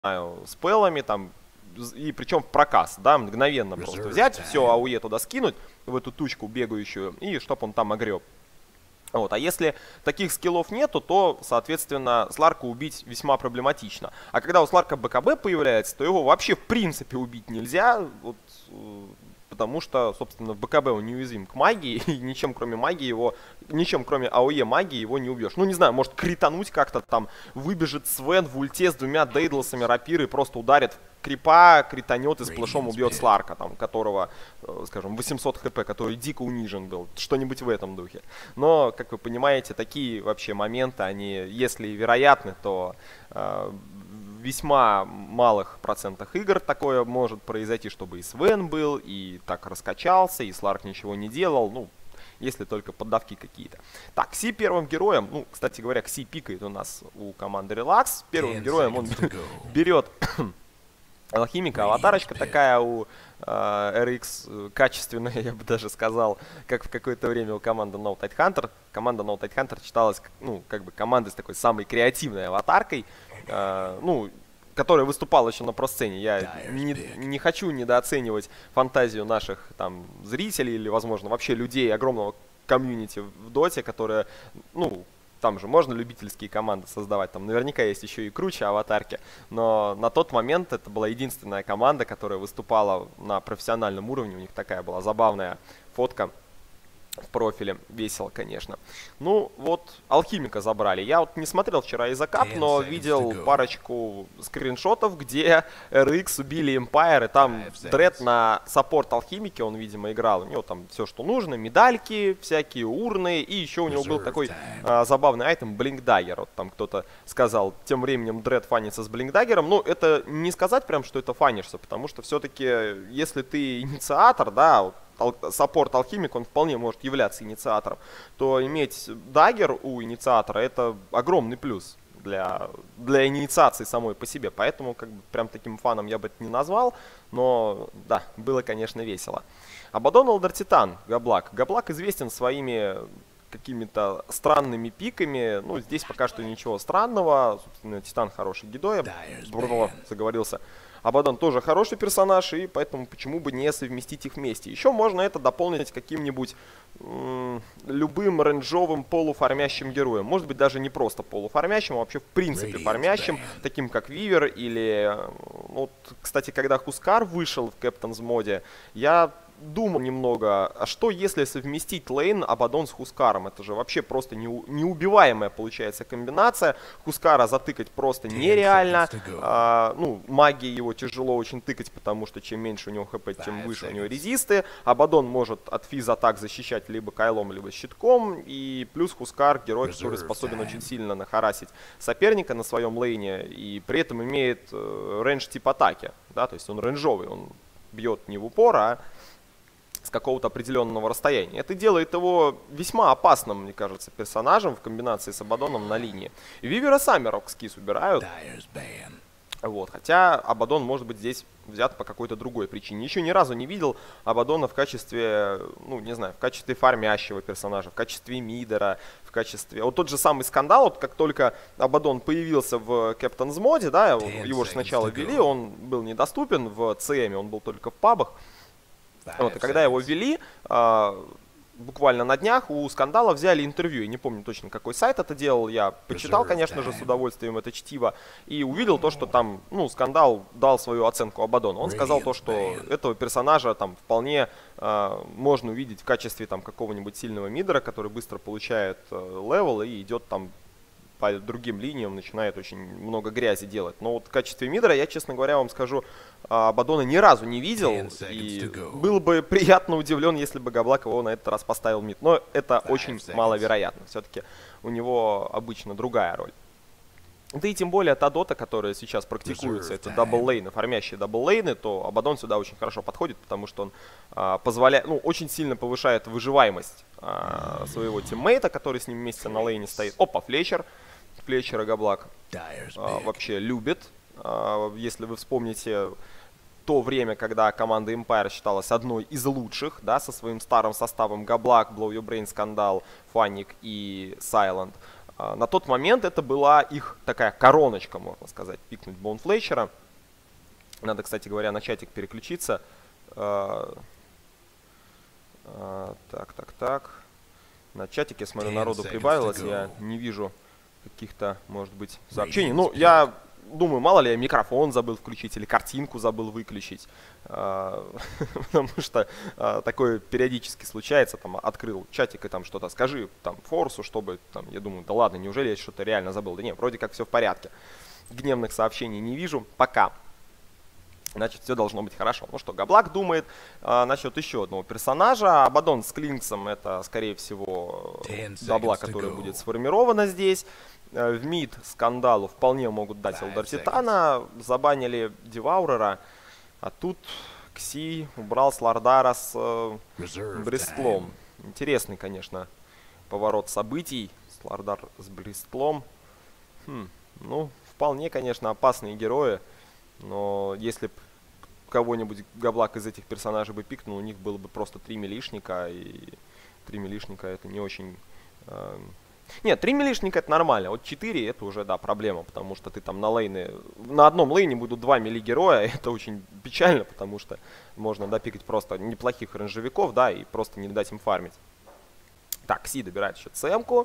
знаю, спеллами там, и причем в проказ, да, мгновенно просто взять, все АУЕ туда скинуть, в эту тучку бегающую, и чтоб он там огреб. Вот. А если таких скиллов нету, то, соответственно, Сларка убить весьма проблематично. А когда у Сларка БКБ появляется, то его вообще в принципе убить нельзя, вот, потому что, собственно, в БКБ он неуязвим к магии, и ничем кроме магии его, ничем кроме АОЕ магии его не убьешь. Ну, не знаю, может критануть как-то там, выбежит Свен в ульте с двумя дейдлсами рапиры и просто ударит крипа, кританет и сплэшом убьет Сларка, там, которого, скажем, 800 хп, который дико унижен был, что-нибудь в этом духе. Но, как вы понимаете, такие вообще моменты, они, если вероятны, то в весьма малых процентах игр такое может произойти, чтобы и Свен был, и так раскачался, и Сларк ничего не делал, ну, если только поддавки какие-то. Так, Си первым героем, ну, кстати говоря, Си пикает у нас у команды Relax. Первым героем он берет алхимика, аватарочка такая у RX качественная, я бы даже сказал, как в какое-то время у команды No Tide Hunter. Команда No Tide Hunter читалась, ну, как бы командой с такой самой креативной аватаркой, ну, которая выступала еще на просцене. Я не хочу недооценивать фантазию наших там зрителей или, возможно, вообще людей огромного комьюнити в доте, которые, ну, там же можно любительские команды создавать, там наверняка есть еще и круче аватарки, но на тот момент это была единственная команда, которая выступала на профессиональном уровне, у них такая была забавная фотка в профиле, весело, конечно. Ну, вот, алхимика забрали. Я вот не смотрел вчера Изакап, но видел парочку скриншотов, где RX убили Empire, и там Дред на саппорт алхимики, он, видимо, играл. У него там все, что нужно, медальки, всякие урны, и еще у него был такой забавный айтем Blink Dagger. Вот там кто-то сказал, тем временем Дред фанится с Blink Dagger'ом. Ну, это не сказать прям, что это фанишься, потому что все-таки, если ты инициатор, да, саппорт алхимик, он вполне может являться инициатором, то иметь даггер у инициатора это огромный плюс для инициации самой по себе. Поэтому как бы прям таким фаном я бы это не назвал, но да, было, конечно, весело. Абаддон Элдер Титан, Габлак. Габлак известен своими какими-то странными пиками. Ну, здесь пока что ничего странного. Собственно, Титан хороший гидой, Бруно заговорился. Абаддон тоже хороший персонаж, и поэтому почему бы не совместить их вместе. Еще можно это дополнить каким-нибудь любым рейнджовым полуфармящим героем. Может быть, даже не просто полуфармящим, а вообще в принципе фармящим, таким как Вивер или... Вот, кстати, когда Хускар вышел в Captain's моде, я думал немного, а что если совместить лейн Абаддон с Хускаром? Это же вообще просто неубиваемая получается комбинация. Хускара затыкать просто нереально. Ну, магией его тяжело очень тыкать, потому что чем меньше у него хп, тем выше у него резисты. Абаддон может от физ-атак защищать либо кайлом, либо щитком. И плюс Хускар герой, который способен очень сильно нахарасить соперника на своем лейне. И при этом имеет рейндж тип атаки. Да, то есть он рейнджовый, он бьет не в упор, а с какого-то определенного расстояния. Это делает его весьма опасным, мне кажется, персонажем в комбинации с Абаддоном на линии. Вивера сами Рокскис убирают. Вот, хотя Абаддон может быть здесь взят по какой-то другой причине. Еще ни разу не видел Абаддона в качестве, ну, не знаю, в качестве фармящего персонажа, в качестве мидера, в качестве... Вот тот же самый скандал, вот как только Абаддон появился в Captain's моде, да, его же сначала ввели, он был недоступен в ЦМе, он был только в пабах. Вот, и когда его ввели, буквально на днях у Скандала взяли интервью. Я не помню точно, какой сайт это делал. Я почитал, конечно же, с удовольствием это чтиво. И увидел то, что там, ну, Скандал дал свою оценку Абаддону. Он сказал то, что этого персонажа там вполне можно увидеть в качестве там какого-нибудь сильного мидера, который быстро получает левел и идет там по другим линиям, начинает очень много грязи делать. Но вот в качестве мидера я, честно говоря, вам скажу, Абаддона ни разу не видел. И был бы приятно удивлен, если бы Габлак его на этот раз поставил мид. Но это очень маловероятно. Все-таки у него обычно другая роль. Да и тем более та дота, которая сейчас практикуется, это дабл-лейны, фармящие дабл-лейны, то Абаддон сюда очень хорошо подходит, потому что он позволяет, ну, очень сильно повышает выживаемость своего тиммейта, который с ним вместе на лейне стоит. Опа, Флетчер. Флетчера Габлак вообще любит. Если вы вспомните то время, когда команда Empire считалась одной из лучших, да, со своим старым составом Габлак, Blow Your Brain, Скандал, Фанник и Silent. На тот момент это была их такая короночка, можно сказать, пикнуть Боунфлетчера. Надо, кстати говоря, на чатик переключиться. Так. На чатике, смотрю, народу прибавилось. Я не вижу каких-то, может быть, сообщений. Ну, я думаю, мало ли я микрофон забыл включить или картинку забыл выключить. Потому что такое периодически случается. Там открыл чатик и там что-то скажи там форсу, чтобы там, я думаю, да ладно, неужели я что-то реально забыл? Да нет, вроде как все в порядке. Гневных сообщений не вижу пока. Значит, все должно быть хорошо. Ну что, Габлак думает насчет еще одного персонажа. Абаддон с Клинксом — это, скорее всего, дабла, которая будет сформирована здесь. В мид скандалу вполне могут дать Элдер Титана. Забанили Деваурера. А тут Кси убрал Слардара с Бристлом. Интересный, конечно, поворот событий. Слардар с Бристлом. Ну, вполне, конечно, опасные герои. Но если бы кого-нибудь Габлак из этих персонажей бы пикнул, у них было бы просто 3 милишника. И 3 милишника это не очень... Нет, 3 милишника это нормально. Вот 4 это уже, да, проблема. Потому что ты там на лейны... На одном лейне будут 2 мили-героя. Это очень печально, потому что можно допикать просто неплохих рейнджевиков, да, и просто не дать им фармить. Так, Кси добирает еще ЦМ-ку.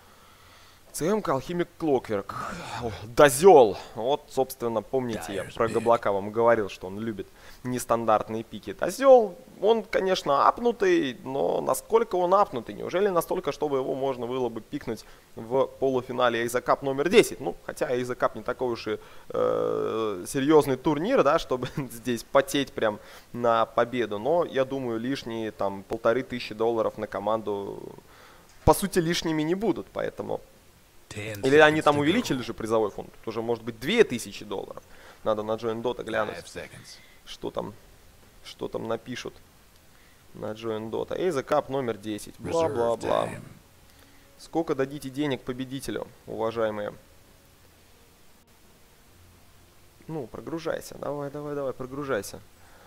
ЦМ-ка, Алхимик, Клокверк. Дозел. Вот, собственно, помните, я про Габлака вам говорил, что он любит нестандартные пики. Дозел, он, конечно, апнутый, но насколько он апнутый? Неужели настолько, чтобы его можно было бы пикнуть в полуфинале Asia Cup номер 10? Ну, хотя Asia Cup не такой уж и серьезный турнир, да, чтобы здесь потеть прям на победу. Но, я думаю, лишние там $1500 на команду, по сути, лишними не будут, поэтому... Или они там увеличили же призовой фонд? Тут уже может быть $2000. Надо на Join Dota глянуть. Что там напишут на Join Dota. Asia Cup номер 10. Бла-бла-бла. Сколько дадите денег победителю, уважаемые? Ну, прогружайся. Давай, прогружайся.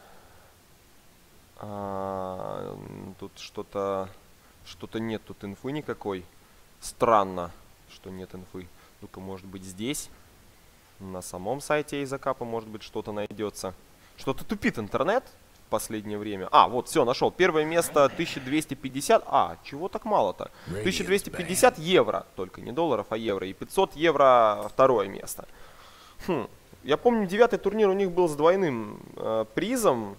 Тут что-то нет, тут инфы никакой. Странно, что нет инфы. Ну-ка, может быть, здесь, на самом сайте Asia Cup, может быть, что-то найдется. Что-то тупит интернет в последнее время. А, вот, все, нашел. Первое место 1250. А, чего так мало-то? 1250 евро. Только не долларов, а евро. И 500 евро второе место. Я помню, 9-й турнир у них был с двойным призом.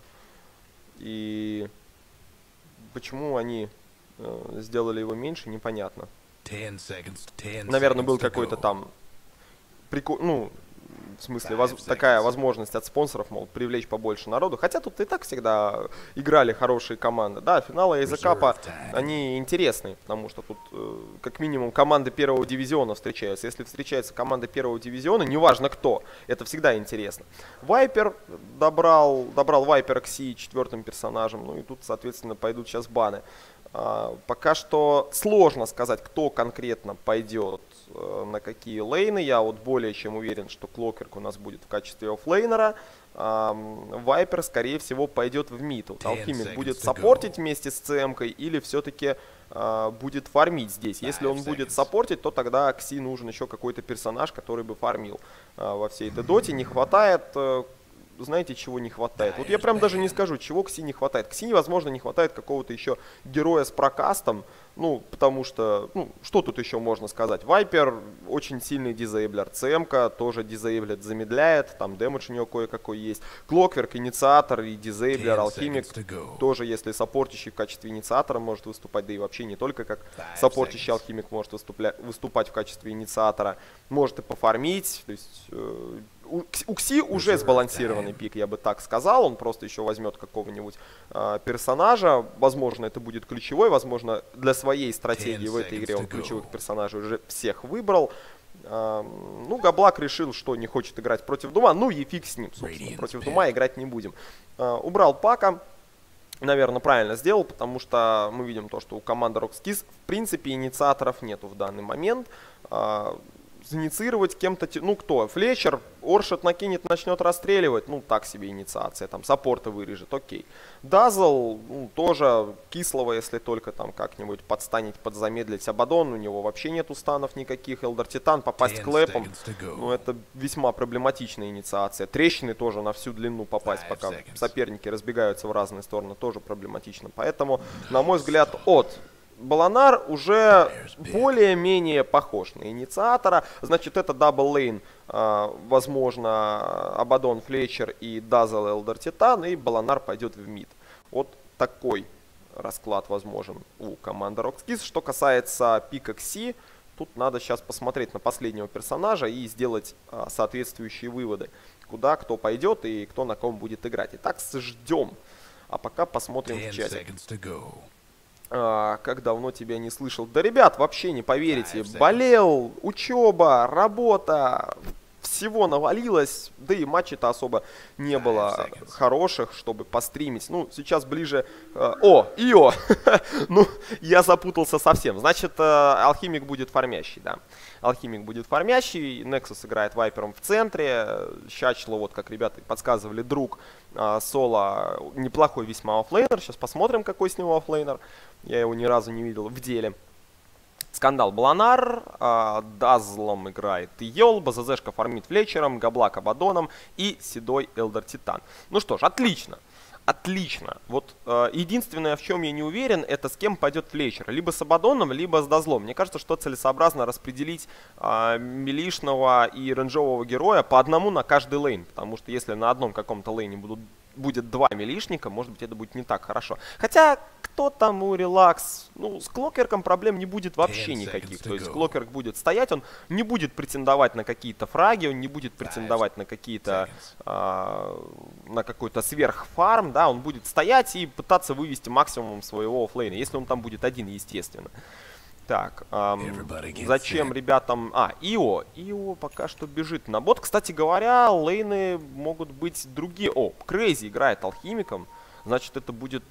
И почему они сделали его меньше, непонятно. Наверное, был какой-то там прикол, ну, в смысле, такая возможность от спонсоров, мол, привлечь побольше народу. Хотя тут и так всегда играли хорошие команды. Да, финалы Asia Cup, они интересные, потому что тут как минимум команды первого дивизиона встречаются. Если встречается команда первого дивизиона, неважно кто, это всегда интересно. Вайпер добрал Вайпера Кси 4-м персонажем, ну и тут, соответственно, пойдут сейчас баны. Пока что сложно сказать, кто конкретно пойдет на какие лейны. Я вот более чем уверен, что Клокверк у нас будет в качестве оффлейнера. Вайпер, скорее всего, пойдет в мид. Вот Алхимик будет саппортить вместе с ЦМ-кой или все-таки будет фармить здесь. Если он будет саппортить, то тогда Кси нужен еще какой-то персонаж, который бы фармил во всей этой доте. Не хватает... Знаете, чего не хватает? Вот я прям даже не скажу, чего Кси не хватает. Кси, возможно, не хватает какого-то еще героя с прокастом. Ну, потому что, ну, что тут еще можно сказать? Вайпер очень сильный дизейблер. ЦМ-ка тоже дизейблит, замедляет. Там дэмэдж у него кое-какой есть. Клокверк, инициатор и дизейблер. Алхимик тоже, если саппортящий в качестве инициатора может выступать. Да и вообще не только как саппортящий алхимик может выступать в качестве инициатора. Может и пофармить. То есть... У Кси уже сбалансированный пик, я бы так сказал. Он просто еще возьмет какого-нибудь персонажа. Возможно, это будет ключевой. Возможно, для своей стратегии в этой игре он ключевых персонажей уже всех выбрал. Ну, Габлак решил, что не хочет играть против Дума. Ну и фиг с ним, собственно. Против Дума играть не будем. Убрал Пака. Наверное, правильно сделал, потому что мы видим то, что у команды Rockskiz в принципе инициаторов нету в данный момент. инициировать кем-то, ну кто, Флетчер, Оршет накинет, начнет расстреливать, ну так себе инициация, там саппорта вырежет, окей. Дазл, ну, тоже кислого, если только там как-нибудь подстанет, подзамедлить Абадон, у него вообще нету станов никаких, Элдер Титан, попасть клэпом, ну это весьма проблематичная инициация. Трещины тоже на всю длину попасть, пока соперники разбегаются в разные стороны, тоже проблематично. Поэтому, на мой взгляд, от Баланар уже более-менее похож на инициатора. Значит, это дабл лейн, возможно, Абадон, Флетчер и Дазл, Элдер Титан, и Баланар пойдет в мид. Вот такой расклад возможен у команды Rockskis. Что касается пика Кси, тут надо сейчас посмотреть на последнего персонажа и сделать соответствующие выводы, куда кто пойдет и кто на ком будет играть. Итак, ждем. А пока посмотрим в чате. Как давно тебя не слышал. Да, ребят, вообще не поверите. Болел, учеба, работа. Всего навалилось. Да и матчей-то особо не было хороших, чтобы постримить. Ну, сейчас ближе... О, Ио! Ну, я запутался совсем. Значит, Алхимик будет фармящий, да. Алхимик будет фармящий. Nexus играет Вайпером в центре. Щачло, вот как ребята подсказывали, друг Соло. Неплохой весьма оффлейнер. Сейчас посмотрим, какой с него оффлейнер. Я его ни разу не видел в деле. Скандал Баланар, Дазлом играет Йол, БЗЗшка фармит Флетчером, Габлак Абадоном и Седой Элдер Титан. Ну что ж, отлично. Отлично. Вот единственное, в чем я не уверен, это с кем пойдет Флетчер. Либо с Абадоном, либо с Дазлом. Мне кажется, что целесообразно распределить милишного и рейнджового героя по одному на каждый лейн. Потому что если на одном каком-то лейне будет два милишника, может быть, это будет не так хорошо. Хотя, кто там у Релакс? Ну, с Клокверком проблем не будет вообще никаких. То есть Клокверк будет стоять, он не будет претендовать на какие-то фраги, он не будет претендовать на какие-то на какой-то сверхфарм, да, он будет стоять и пытаться вывести максимум своего оффлейна, если он там будет один, естественно. Так, зачем ребятам... Ио пока что бежит на бот. Кстати говоря, лейны могут быть другие. О, Крейзи играет алхимиком. Значит, это будет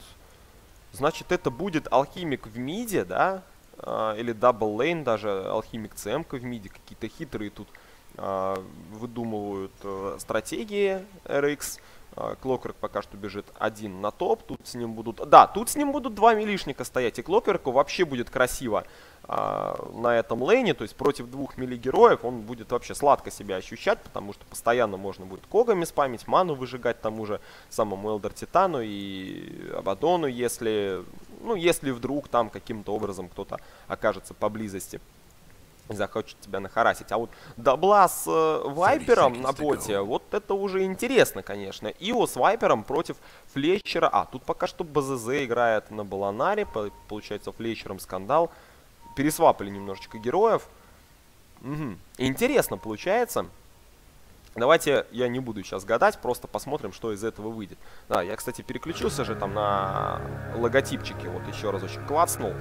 алхимик в миде, да? Или дабл лейн даже, алхимик ЦМ-ка в миде. Какие-то хитрые тут выдумывают стратегии RX. Клокверк пока что бежит один на топ. Тут с ним будут... Да, тут с ним будут два милишника стоять. И Клокверку вообще будет красиво на этом лейне. То есть против двух мили-героев он будет вообще сладко себя ощущать. Потому что постоянно можно будет когами спамить, ману выжигать тому же самому Элдер Титану и Абадону, если вдруг там каким-то образом кто-то окажется поблизости. Захочет тебя нахарасить. А вот дабла с Вайпером на боте, вот это уже интересно, конечно. Ио с Вайпером против Флетчера. Тут пока что БЗЗ играет на Баланаре. Получается, Флетчером Скандал. Пересвапали немножечко героев. Угу. Интересно получается. Давайте я не буду сейчас гадать, просто посмотрим, что из этого выйдет. Да, я, кстати, переключился же там на логотипчики. Вот еще разочек клацнул.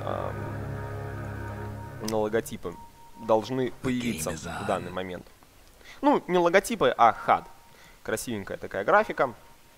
На логотипы должны появиться в данный момент. Ну, не логотипы, а HUD. Красивенькая такая графика.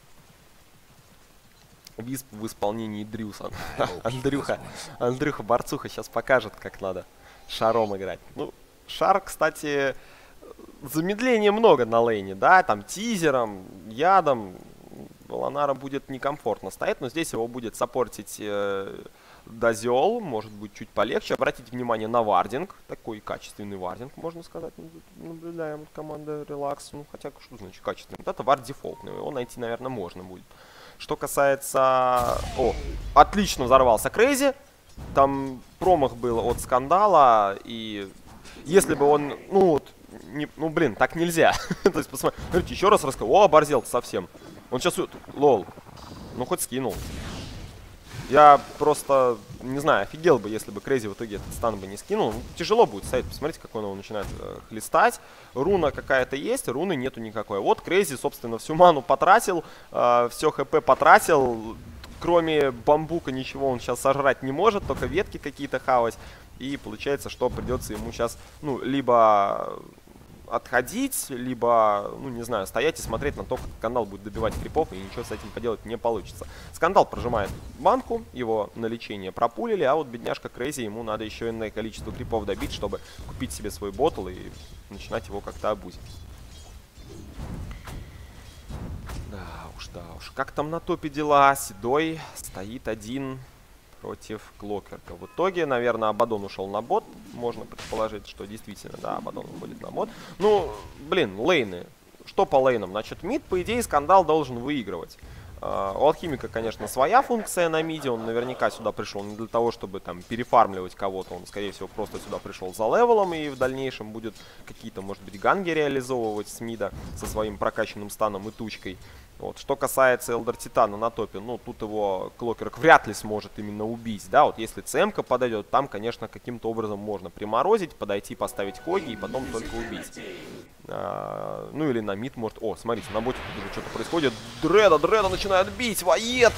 Висп в исполнении Дрюса. Андрюха Борцуха сейчас покажет, как надо шаром играть. Ну, шар, кстати, замедления много на лейне, да, там тизером, ядом. Баланара будет некомфортно стоять, но здесь его будет саппортить Дазел, может быть чуть полегче. Обратите внимание на вардинг, такой качественный вардинг, можно сказать, наблюдаем от команды Relax. Ну, хотя, что значит качественный? Вот это вард дефолтный, его найти, наверное, можно будет. Что касается... О, отлично взорвался Крейзи. Там промах был от Скандала, и если бы он, блин, так нельзя. То есть, посмотрите, еще раз расскажу. О, оборзел совсем. Он сейчас... Лол. Ну, хоть скинул. Я просто, не знаю, офигел бы, если бы Крейзи в итоге этот стан бы не скинул. Тяжело будет стоять. Посмотрите, как он его начинает хлестать. Руна какая-то есть, руны нету никакой. Вот Крейзи, собственно, всю ману потратил, все ХП потратил. Кроме бамбука ничего он сейчас сожрать не может, только ветки какие-то хавать. И получается, что придется ему сейчас, либо отходить, либо, ну, не знаю, стоять и смотреть на то, как Скандал будет добивать крипов, и ничего с этим поделать не получится. Скандал прожимает банку, его на лечение пропулили, а вот бедняжка Крейзи, ему надо еще иное количество крипов добить, чтобы купить себе свой ботл и начинать его как-то абузить. Да уж. Как там на топе дела? Седой стоит один против Клокверка. В итоге, наверное, Абаддон ушел на бот. Можно предположить, что действительно, да, Абаддон уходит на бот. Ну, блин, лейны. Что по лейнам? Значит, мид, по идее, Скандал должен выигрывать. У Алхимика, конечно, своя функция на миде. Он наверняка сюда пришел не для того, чтобы там перефармливать кого-то. Он, скорее всего, просто сюда пришел за левелом и в дальнейшем будет какие-то, может быть, ганги реализовывать с мида со своим прокачанным станом и тучкой. Вот. Что касается Элдер Титана на топе, ну, тут его Клокверк вряд ли сможет именно убить, да, вот если ЦМ-ка подойдет, там, конечно, каким-то образом можно приморозить, подойти, поставить Коги и потом только убить. Ну, или на мид может... О, смотрите, на боте тут уже что-то происходит. Дреда начинает бить, Воет,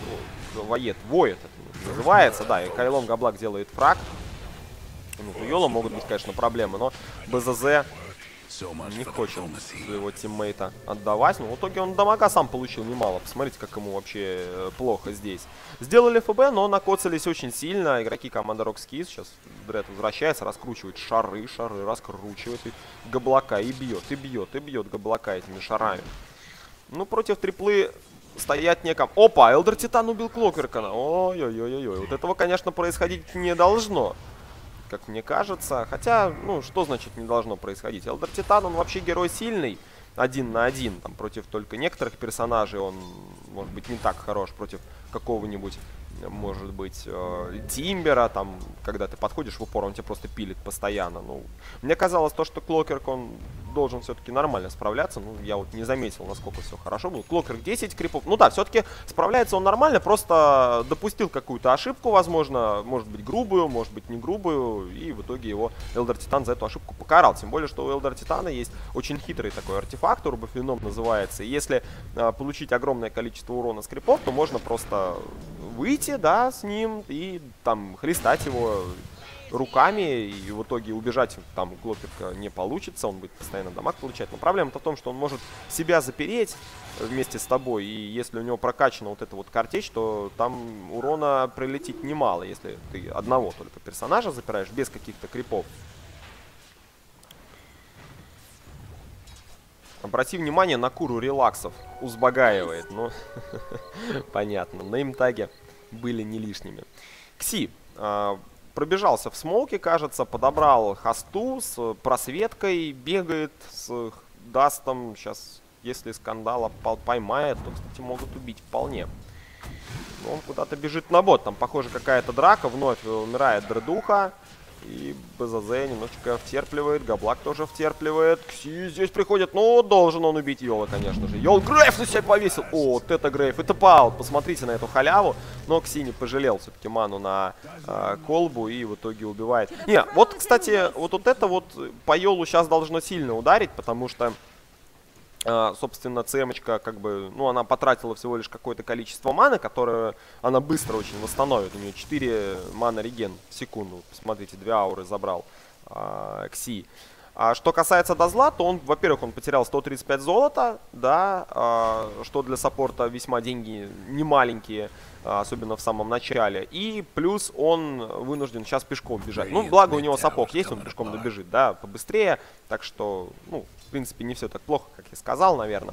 Воет это называется, да, и Кайлон Габлак делает фраг. Ну, у Йола могут быть, конечно, проблемы, но БЗЗ не хочет своего тиммейта отдавать. Но в итоге он дамага сам получил немало. Посмотрите, как ему вообще плохо здесь. Сделали ФБ, но накоцались очень сильно. Игроки команды Rockskis. Сейчас Дред возвращается, раскручивает шары раскручивает. И Габлака и бьет Габлака этими шарами. Ну, против триплы стоять некому. Опа, Элдер Титан убил Клокверка. Ой-ой-ой-ой. Вот этого, конечно, происходить не должно, как мне кажется. Хотя, ну, что значит не должно происходить? Элдер Титан, он вообще герой сильный. 1 на 1. Там против только некоторых персонажей он, может быть, не так хорош. Против какого-нибудь, может быть, Тимбера. Там, когда ты подходишь в упор, он тебя просто пилит постоянно. Ну, мне казалось, то, что Клокверк, он должен все-таки нормально справляться. Ну, я вот не заметил, насколько все хорошо было. Клокверк 10 крипов. Ну да, все-таки справляется он нормально, просто допустил какую-то ошибку, возможно, может быть грубую, может быть не грубую, и в итоге его Элдер Титан за эту ошибку покарал. Тем более, что у Элдер Титана есть очень хитрый такой артефакт, Урбофеном называется. И если получить огромное количество урона с крипов, то можно просто выйти, да, с ним и там хлестать его руками, и в итоге убежать там Клокверка не получится, он будет постоянно дамаг получать. Но проблема-то в том, что он может себя запереть вместе с тобой, и если у него прокачана вот эта вот картечь, то там урона прилетит немало, если ты одного только персонажа запираешь без каких-то крипов. Обрати внимание на куру релаксов, узбагаивает, ну, понятно, неймтаги были не лишними. Кси пробежался в смолке, кажется, подобрал хосту с просветкой, бегает с Дастом. Сейчас, если Скандала поймает, то, кстати, могут убить вполне. Но он куда-то бежит на бот. Там, похоже, какая-то драка. Вновь умирает Дредуха. И БЗЗ немножечко втерпливает. Габлак тоже втерпливает. Кси здесь приходит. Ну, должен он убить Йола, конечно же. Йол Грейв на себя повесил. О, вот это Грейв. Это паут. Посмотрите на эту халяву. Но Кси не пожалел все-таки ману на колбу. И в итоге убивает. Не, вот, кстати, вот это вот по Йолу сейчас должно сильно ударить. Потому что, собственно, ЦМ-очка, как бы, ну, она потратила всего лишь какое-то количество маны, которое она быстро очень восстановит. У нее 4 мана реген в секунду. Посмотрите, 2 ауры забрал Кси. А что касается Дазла, то он, во-первых, он потерял 135 золота, да, что для саппорта весьма деньги немаленькие, особенно в самом начале. И плюс он вынужден сейчас пешком бежать. Ну, благо у него сапог есть, он пешком добежит, да, побыстрее. Так что, ну, в принципе, не все так плохо, как я сказал, наверное.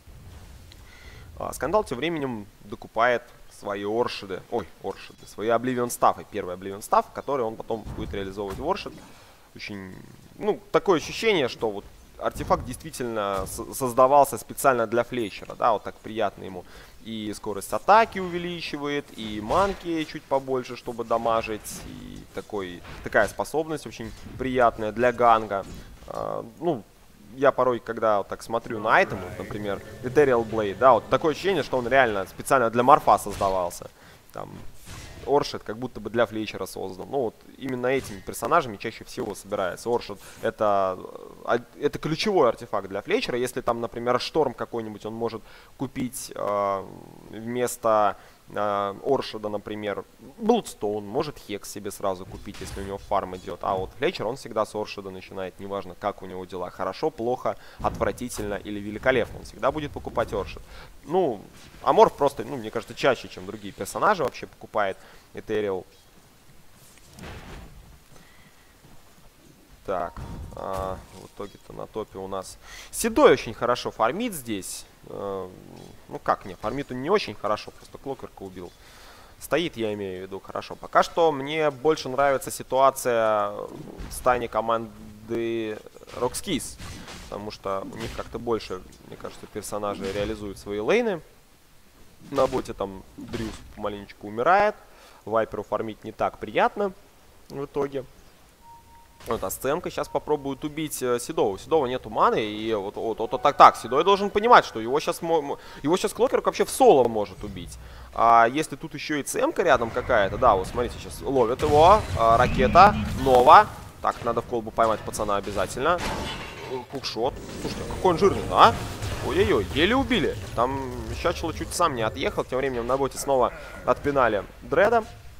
Скандал тем временем докупает свои оршиды. Ой, оршиды. Свои Обливион Стаффы. Первый Обливион Стафф, который он потом будет реализовывать в оршид. Очень, ну, такое ощущение, что вот артефакт действительно создавался специально для Флетчера, да, вот так приятно ему. И скорость атаки увеличивает, и манки чуть побольше, чтобы дамажить, и такая способность очень приятная для ганга. Ну, я порой, когда вот так смотрю на айтем, вот, например, Ethereal Blade, да, вот такое ощущение, что он реально специально для морфа создавался. Там Оршид как будто бы для Флетчера создан. Ну вот именно этими персонажами чаще всего собирается. Оршид это ключевой артефакт для Флетчера. Если там, например, Шторм какой-нибудь он может купить вместо Оршеда, например, Блудстоун, может Хекс себе сразу купить, если у него фарм идет. А вот Флетчер, он всегда с Оршеда начинает, неважно, как у него дела. Хорошо, плохо, отвратительно или великолепно. Он всегда будет покупать Оршед. Ну, Аморф просто, ну, мне кажется, чаще, чем другие персонажи вообще покупает Этериал. Так, в итоге-то на топе у нас Седой очень хорошо фармит здесь. Ну как, не, фармит он не очень хорошо, просто Клокверка убил. Стоит, я имею в виду, хорошо. Пока что мне больше нравится ситуация в стане команды Rockskis, потому что у них как-то больше, мне кажется, персонажи реализуют свои лейны. На боте там Дрюс маленечко умирает, Вайперу фармить не так приятно в итоге. Вот, а сценка сейчас попробует убить Седова. У Седова нету маны, и вот так. Седой должен понимать, что его сейчас Клокерк вообще в соло может убить. А если тут еще и ЦМ-ка рядом какая-то, да, вот смотрите, сейчас ловят его. Ракета, Нова. Так, надо в колбу поймать пацана обязательно. Кукшот. Слушайте, какой он жирный, а? Ой-ой-ой, еле убили. Там Щачело чуть сам не отъехал. Тем временем на боте снова отпинали Дреда.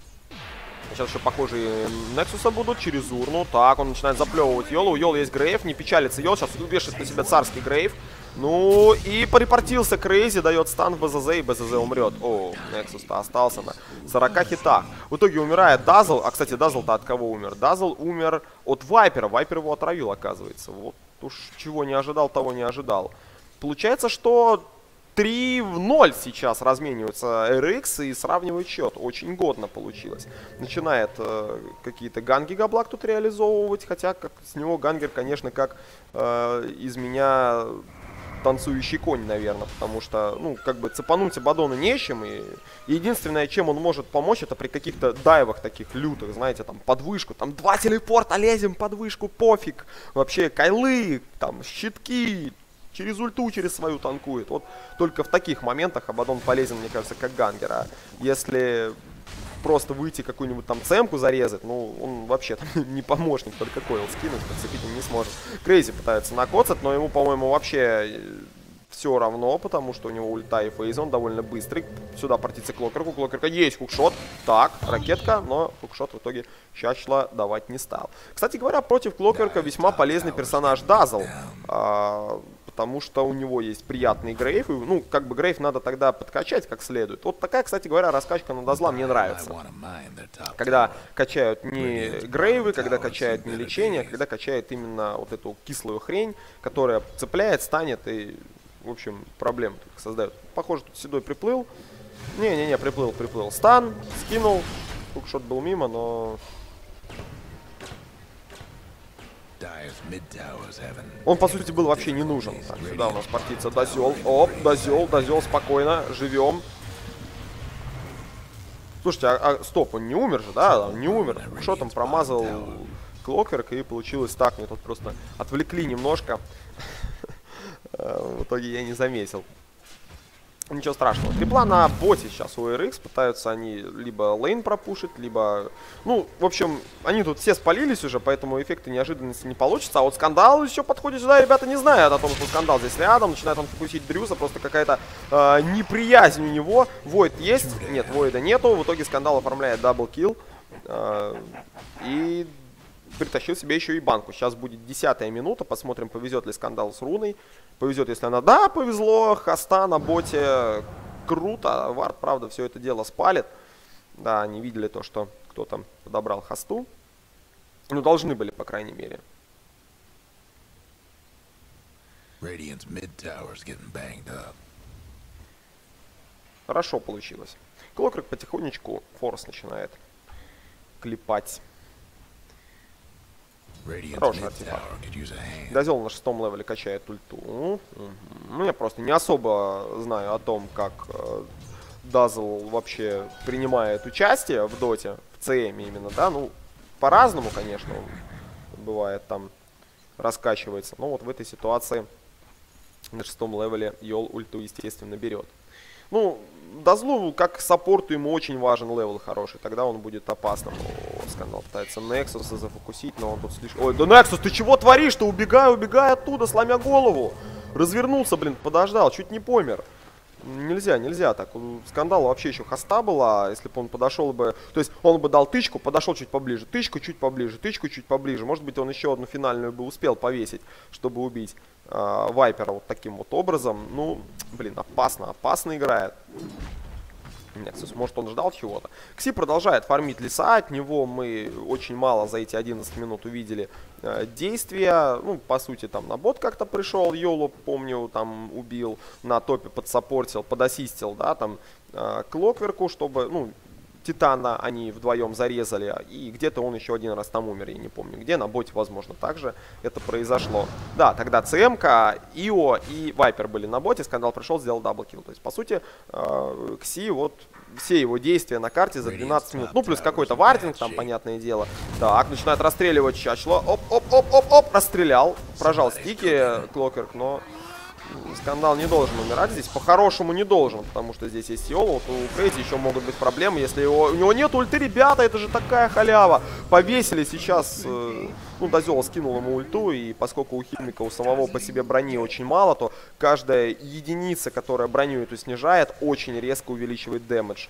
Сейчас еще похожие Нексуса будут через урну. Так, он начинает заплевывать Йолу. У Йола есть Грейв, не печалится Йол. Сейчас вешает на себя царский Грейв. Ну, и порепортился Крейзи, дает стан в БЗЗ, и БЗЗ умрет. О, Нексус-то остался на 40 хитах. В итоге умирает Дазл. А, кстати, Дазл-то от кого умер? Дазл умер от Вайпера. Вайпер его отравил, оказывается. Вот уж чего не ожидал, того не ожидал. Получается, что 3-0 сейчас размениваются RX и сравнивают счет. Очень годно получилось. Начинает какие-то ганги Габлак тут реализовывать. Хотя как с него гангер, конечно, как из меня танцующий конь, наверное. Потому что, ну, как бы цепануть Абадону нечем. И единственное, чем он может помочь, это при каких-то дайвах таких лютых. Знаете, там подвышку. Там 2 телепорта, лезем под вышку, пофиг. Вообще кайлы, там щитки. Через ульту, через свою танкует. Вот только в таких моментах Абадон полезен, мне кажется, как гангер. А если просто выйти какую-нибудь там цемку зарезать, ну, он вообще там не помощник, только койл скинуть, подцепить он не сможет. Крейзи пытается накоцать, но ему, по-моему, вообще все равно, потому что у него ульта и фейз, он довольно быстрый. Сюда портится Клокерку, Клокерка есть хукшот. Так, ракетка, но хукшот в итоге Щачла давать не стал. Кстати говоря, против Клокерка весьма полезный персонаж Дазл. Потому что у него есть приятный Грейв. И, ну, как бы Грейв надо тогда подкачать как следует. Вот такая, кстати говоря, раскачка на Дазла мне нравится. Когда качают не Грейвы, когда качают не лечение, когда качают именно вот эту кислую хрень, которая цепляет, станет и, в общем, проблемы создает. Похоже, тут Седой приплыл. Не-не-не, приплыл. Стан, скинул. Хукшот был мимо, но... Он, по сути, был вообще не нужен. Так, сюда у нас портится Дозел. Оп, Дозел, спокойно, живем. Слушайте, стоп, он не умер же, да? Он не умер. Что там промазал Клокверк, и получилось так. Мне тут просто отвлекли немножко. В итоге я не заметил. Ничего страшного. Трипла на боте сейчас у RX. Пытаются они либо лейн пропушить, либо... Ну, в общем, они тут все спалились уже, поэтому эффекта неожиданности не получится. А вот Скандал еще подходит сюда. Ребята не знают о том, что Скандал здесь рядом. Начинает он фокусить Дрюса. Просто какая-то неприязнь у него. Войд есть? Нет, Войда нету. В итоге Скандал оформляет даблкилл. И... притащил себе еще и банку. Сейчас будет 10-я минута. Посмотрим, повезет ли Скандал с руной. Повезет, если она... Да, повезло. Хоста на боте. Круто. Вард, правда, все это дело спалит. Да, они видели то, что кто там подобрал хосту. Ну, должны были, по крайней мере. Хорошо получилось. Клокерк потихонечку форс начинает клепать. Хороший артефакт. Дозел на 6-м левеле качает ульту. Ну, я просто не особо знаю о том, как Дазл вообще принимает участие в доте, в ЦМ именно, да. Ну, по-разному, конечно, он бывает там раскачивается. Но вот в этой ситуации на 6-м левеле Йол ульту, естественно, берет. Ну, Дазлу, как саппорту, ему очень важен левел хороший. Тогда он будет опасным. О, Скандал пытается Нексуса зафокусить, но он тут слишком... Ой, да Нексус, ты чего творишь-то? Убегай оттуда, сломя голову. Развернулся, блин, подождал, чуть не помер. Нельзя так. Скандал вообще еще хоста была, если бы он подошел бы... То есть он бы дал тычку, подошел чуть поближе, тычку чуть поближе, тычку чуть поближе. Может быть, он еще одну финальную бы успел повесить, чтобы убить Вайпера вот таким вот образом. Ну, блин, опасно играет. Nexus, может, он ждал чего-то. Кси продолжает фармить леса, от него мы очень мало за эти 11 минут увидели действия. Ну, по сути, там на бот как-то пришел, Йолу, помню, там убил, на топе подсаппортил, подассистил, да, там Клокверку, чтобы, ну, Титана они вдвоем зарезали, и где-то он еще один раз там умер, я не помню где, на боте, возможно, также это произошло. Да, тогда ЦМК, Ио и Вайпер были на боте, Скандал пришел, сделал даблкил. То есть, по сути, Кси, вот, все его действия на карте за 12 минут, ну, плюс какой-то вардинг, там, понятное дело. Так, начинает расстреливать Чачло, оп, расстрелял, прожал стики Клокверк, но... Скандал не должен умирать здесь. По-хорошему не должен, потому что здесь есть Йола. Вот у Крейзи еще могут быть проблемы, если у него нет ульты, ребята, это же такая халява. Повесили сейчас, ну, Дозел скинул ему ульту, и поскольку у Химика у самого по себе брони очень мало, то каждая единица, которая броню эту снижает, очень резко увеличивает дэмэдж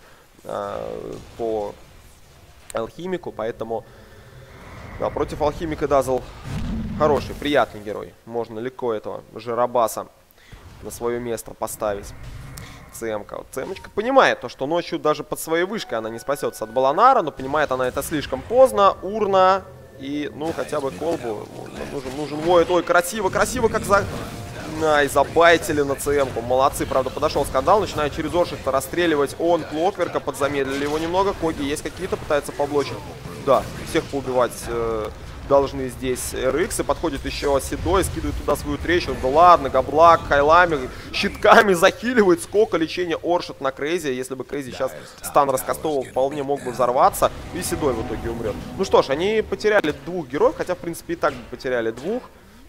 по Алхимику, поэтому да, против Алхимика Дазл хороший, приятный герой. Можно легко этого Жиробаса на свое место поставить. ЦМК. Вот ЦМочка понимает то, что ночью даже под своей вышкой она не спасется от Баланара, но понимает она это слишком поздно. Урна и, ну, хотя бы колбу. Нужен воет. Ой, красиво, как за... Ай, забайтили на ЦМку. Молодцы, правда, подошел Скандал, начинает через Орших-то расстреливать. Он Клокверка, подзамедлили его немного. Коги есть какие-то, пытается поблочить. Да, всех поубивать должны здесь RX. И подходит еще Седой, скидывает туда свою трещину. Да ладно, Габлак, Хайлами, щитками захиливает. Сколько лечения Оршит на Крейзи. Если бы Крейзи сейчас стан раскастовывал, вполне мог бы взорваться. И Седой в итоге умрет. Ну что ж, они потеряли двух героев, хотя, в принципе, и так бы потеряли двух.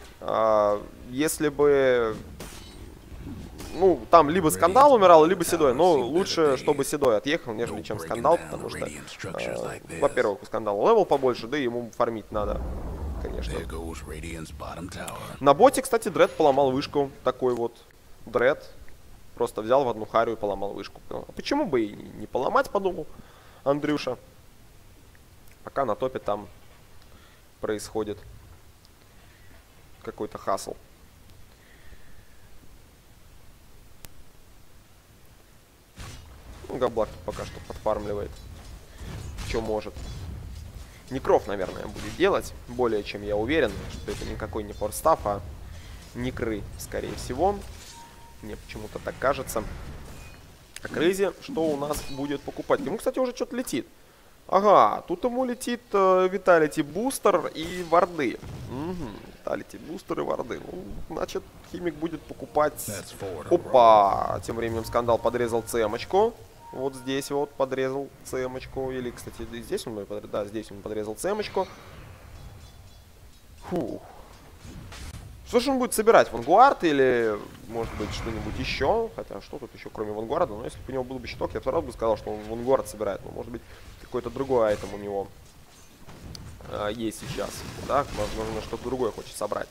Если бы... Ну, там либо Скандал умирал, либо Седой. Но лучше, чтобы Седой отъехал, нежели чем Скандал, потому что, во-первых, у Скандала левел побольше, да и ему фармить надо, конечно. На боте, кстати, Дред поломал вышку. Такой вот Дред. Просто взял в одну харю и поломал вышку. А почему бы и не поломать, подумал Андрюша. Пока на топе там происходит какой-то хасл. Ну, Габлак пока что подфармливает, что может. Некров, наверное, будет делать, более чем я уверен, что это никакой не форстаф, а Некры, скорее всего. Мне почему-то так кажется. А Крейзи, что у нас будет покупать? Ему, кстати, уже что-то летит. Ага, тут ему летит Виталити Бустер и варды. Угу, Виталити Бустер и варды. Ну, значит, Химик будет покупать... Опа! Тем временем Скандал подрезал ЦМочку. Вот здесь вот подрезал ЦМочку. Или, кстати, здесь он подрезал. Да, здесь он подрезал ЦМочку. Фух. Что же он будет собирать? Вангуард или, может быть, что-нибудь еще? Хотя, что тут еще, кроме Вангуарда? Но если бы у него был бы щиток, я сразу бы сказал, что он Вангуард собирает. Но, может быть, какой-то другой айтем у него есть сейчас. Да, возможно, что-то другое хочет собрать.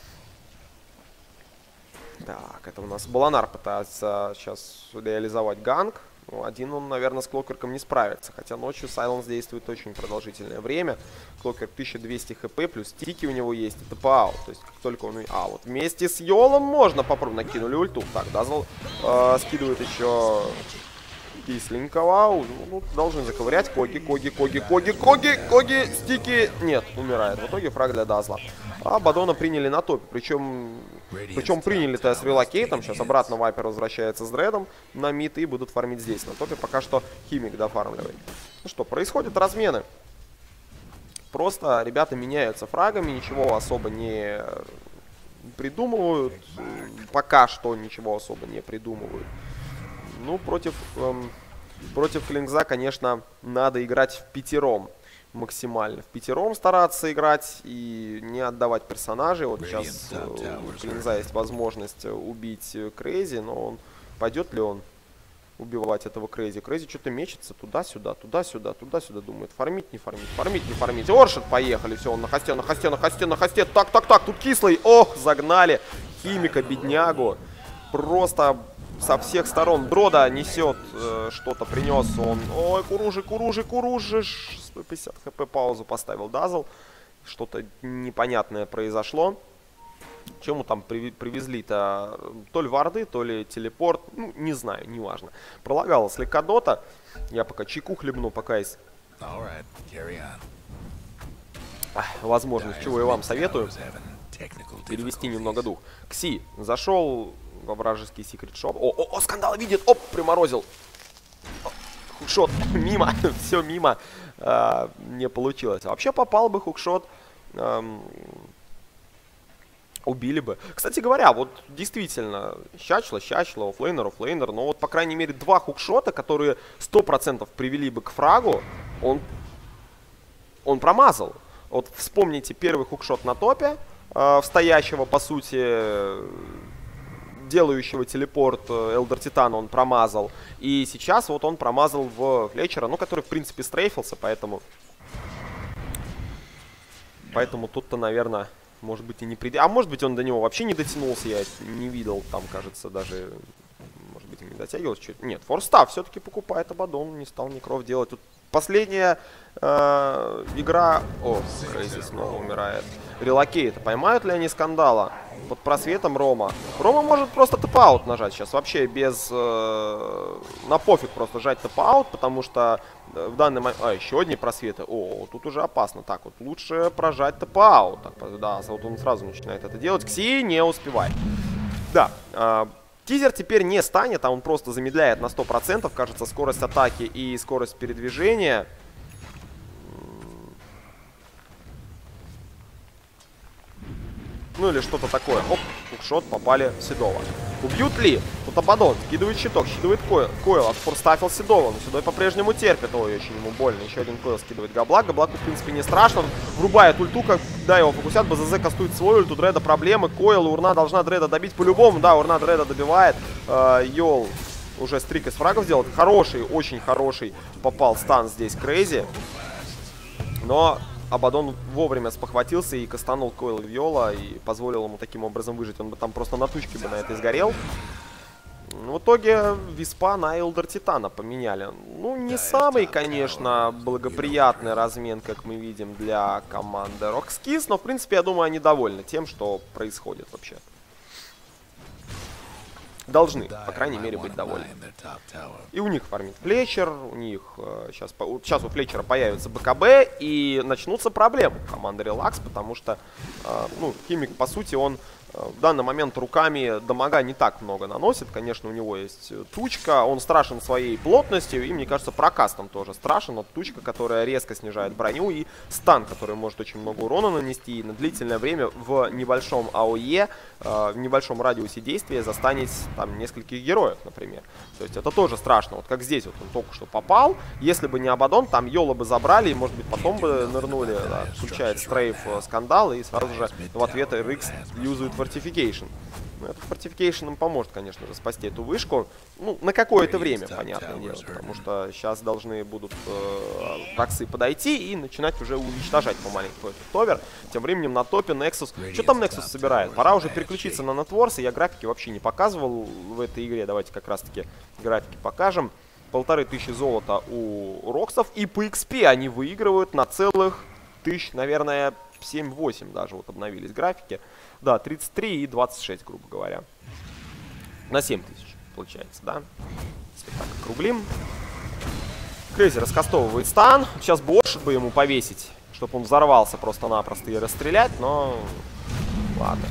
Так, это у нас Баланар пытается сейчас реализовать ганг. Ну, один он, наверное, с Клокверком не справится. Хотя ночью Сайленс действует очень продолжительное время. Клокверк 1200 хп, плюс тики у него есть. Это пау. То есть, как только он... А, вот вместе с Йолом можно попробовать. Накинули ульту. Так, Дазл скидывает еще кисленького. Ну, должны заковырять. Коги, стики. Нет, умирает. В итоге фраг для Дазла. А Бадона приняли на топе. Причем приняли-то с релокейтом. Сейчас обратно Вайпер возвращается с Дредом на мид и будут фармить здесь. На топе пока что Химик дофармливает. Ну что, происходят размены. Просто ребята меняются фрагами. Ничего особо не придумывают. Пока что ничего особо не придумывают. Ну, против Клинкза, конечно, надо играть впятером. Максимально впятером стараться играть и не отдавать персонажей. Вот сейчас у Клинкза есть возможность убить Крейзи, но он пойдет ли он убивать этого Крейзи? Крейзи что-то мечется туда-сюда, туда-сюда, туда-сюда. Думает, фармить, не фармить, фармить, не фармить. Оршит, поехали, все, он на хосте, на хосте, на хосте, на хосте. Так, тут кислый. Ох, загнали Химика, беднягу. Просто со всех сторон Брода несет, что-то принес он. Ой, Куружи, 150 хп паузу поставил Дазл. Что-то непонятное произошло. Чему там привезли-то? То ли варды, то ли телепорт. Ну, не знаю, неважно. Пролагала слегка дота. Я пока чайку хлебну, пока есть возможность, чего я вам советую. Перевести немного дух. Кси зашел во вражеский секрет шоп. О, скандал видит. Оп, приморозил. Хукшот мимо. Все мимо. Не получилось. Вообще попал бы хукшот. Убили бы. Кстати говоря, вот действительно, щачло, оффлейнер, но вот, по крайней мере, 2 хукшота, которые 100% привели бы к фрагу, он промазал. Вот вспомните первый хукшот на топе, стоящего, по сути, делающего телепорт Элдер Титана, он промазал. И сейчас вот он промазал в Флетчера, ну, который, в принципе, стрейфился, поэтому тут-то, наверное... Может быть, и не придет. А может быть, он до него вообще не дотянулся. Я не видел. Там, кажется, даже... Может быть, и не дотягивалось. Нет, форстав все-таки покупает Абадон. Не стал Некров делать. Тут последняя игра... О, Крейзи снова умирает. Релокейт. Поймают ли они скандала? Под просветом Рома. Рома может просто тэп-аут нажать сейчас. Вообще без... на пофиг просто жать тэп-аут. Потому что в данный момент... еще одни просветы. О, тут уже опасно. Так вот, лучше прожать тэп-аут. Да, вот он сразу начинает это делать. Кси не успевает. Да, тизер теперь не станет, а он просто замедляет на 100%. Кажется, скорость атаки и скорость передвижения. Ну или что-то такое. Оп, хукшот, попали в Седова. Убьют ли? Тут Абадон скидывает щиток, скидывает койл. Отфорстафил Седова, но Седой по-прежнему терпит. Ой, очень ему больно. Еще один койл скидывает Габлак. Габлаку, в принципе, не страшно. Он врубает ульту, когда его фокусят. БЗЗ кастует свой ульту. Дреда проблемы. Койл, Урна должна Дреда добить по-любому. Да, Урна Дреда добивает. Йол уже стрик из фрагов сделал. Хороший, очень хороший попал стан здесь Крейзи. Но... Абадон вовремя спохватился и кастанул койл в Йола и позволил ему таким образом выжить. Он бы там просто на тучке бы на это сгорел. В итоге Виспа на Элдер Титана поменяли. Ну, не самый, конечно, благоприятный размен, как мы видим, для команды Rockskins. Но, в принципе, я думаю, они довольны тем, что происходит вообще. Должны, по крайней мере, быть довольны. И у них фармит Флетчер, у них сейчас у Флетчера появится БКБ, и начнутся проблемы команды Релакс, потому что, ну, Химик, по сути, он в данный момент руками дамага не так много наносит. Конечно, у него есть тучка, он страшен своей плотностью, и, мне кажется, прокастом тоже страшен. Вот тучка, которая резко снижает броню, и стан, который может очень много урона нанести, и на длительное время в небольшом АОЕ, в небольшом радиусе действия застанет там нескольких героев, например. То есть это тоже страшно. Вот как здесь вот он только что попал. Если бы не Абадон, там Йола бы забрали, и, может быть, потом бы нырнули. Да, включает стрейф скандал, и сразу же в ответ RX юзают Fortification. Ну, этот Fortification им поможет, конечно же, спасти эту вышку. Ну, на какое-то время, понятное дело. Потому что сейчас должны будут таксы подойти и начинать уже уничтожать помаленьку этот товер. Тем временем на топе Nexus... Что там Nexus собирает? Пора уже переключиться на Netwars. Я графики вообще не показывал в этой игре. Давайте как раз-таки графики покажем. 1500 золота у Роксов. И по XP они выигрывают на целых тысяч, наверное, 7-8 даже. Вот обновились графики. Да, 33 и 26, грубо говоря. На 7000, получается, да? Если так округлим. Крейзи раскастовывает стан. Сейчас бы Оршит бы ему повесить, чтобы он взорвался просто-напросто и расстрелять, но... Ладно.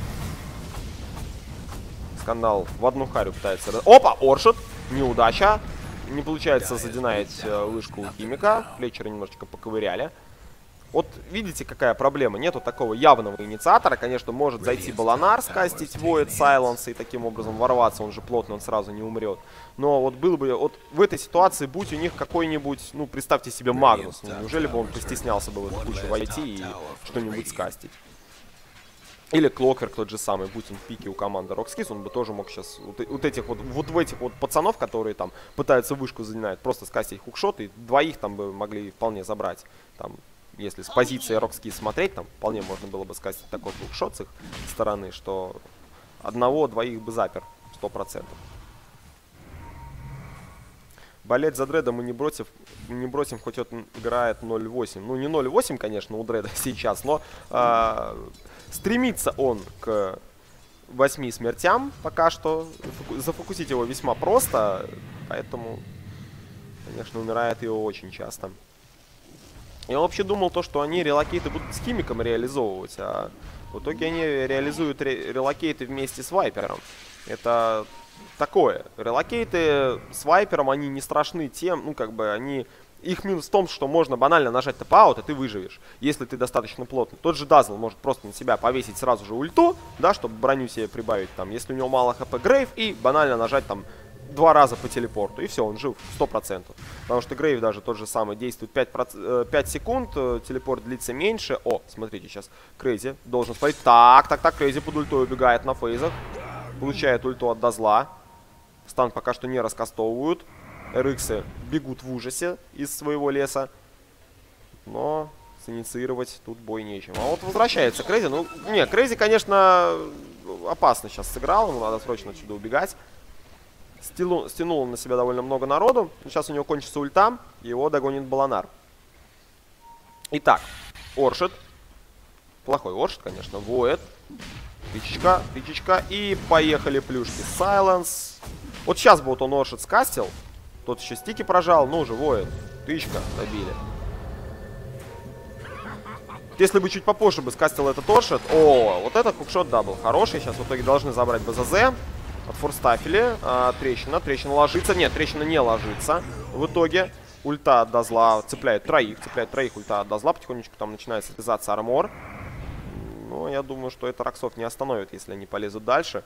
Скандал в одну харю пытается... Опа, Оршит! Неудача. Не получается задинать вышку у Химика. Флетчера немножечко поковыряли. Вот видите, какая проблема? Нету такого явного инициатора. Конечно, может зайти Баланар, скастить Void Silence и таким образом ворваться. Он же плотный, он сразу не умрет. Но вот было бы... Вот в этой ситуации, будь у них какой-нибудь... Ну, представьте себе Магнус. Неужели бы он постеснялся бы в эту кучу войти и что-нибудь скастить? Или Клокверк тот же самый, будь он в пике у команды Rockskins, он бы тоже мог сейчас вот этих вот пацанов, которые там пытаются вышку задинать, просто скастить хукшот, и двоих там бы могли вполне забрать. Там, если с позиции Rockskins смотреть, там вполне можно было бы скастить такой хукшот с их стороны, что одного-двоих бы запер 100%. болеть за Дреда мы не бросим, хоть он играет 0.8. Ну, не 0.8, конечно, у Дреда сейчас, но стремится он к 8 смертям пока что. Зафокусить его весьма просто, поэтому, конечно, умирает его очень часто. Я вообще думал то, что они релокейты будут с химиком реализовывать, а в итоге они реализуют релокейты вместе с Вайпером. Это такое. Релокейты с Вайпером, они не страшны тем, ну как бы они... Их минус в том, что можно банально нажать тап-аут, и ты выживешь, если ты достаточно плотный. Тот же Дазл может просто на себя повесить сразу же ульту, да, чтобы броню себе прибавить, там, если у него мало хп, Грейв, и банально нажать там 2 раза по телепорту, и все, он жив 100%. Потому что Грейв даже тот же самый действует 5 секунд, телепорт длится меньше. О, смотрите, сейчас Крейзи должен смотреть. Так, Крейзи под ультой убегает на фейзах. Получает ульту от Дазла. Стан пока что не раскастовывают. РХ бегут в ужасе из своего леса. Но синициировать тут бой нечем. А вот возвращается Крейзи. Ну, не, Крейзи, конечно, опасно сейчас сыграл. Ему надо срочно отсюда убегать. Стянул он на себя довольно много народу. Сейчас у него кончится ульта. Его догонит Баланар. Итак, Оршид. Плохой Оршид, конечно. Воет. Тычечка. И поехали плюшки. Сайленс. Вот сейчас бы вот он Оршид скастил. Тот еще стики прожал. Ну же, Воет. Тычка. Добили. Если бы чуть попозже бы скастил этот Оршид. О, вот этот хукшот, да, был хороший. Сейчас в итоге должны забрать БЗЗ. Отфорстафили. Трещина ложится. Нет, трещина не ложится. В итоге ульта от Дазла цепляет троих. Ульта от Дазла. Потихонечку там начинает связаться армор. Но я думаю, что это Роксов не остановит, если они полезут дальше.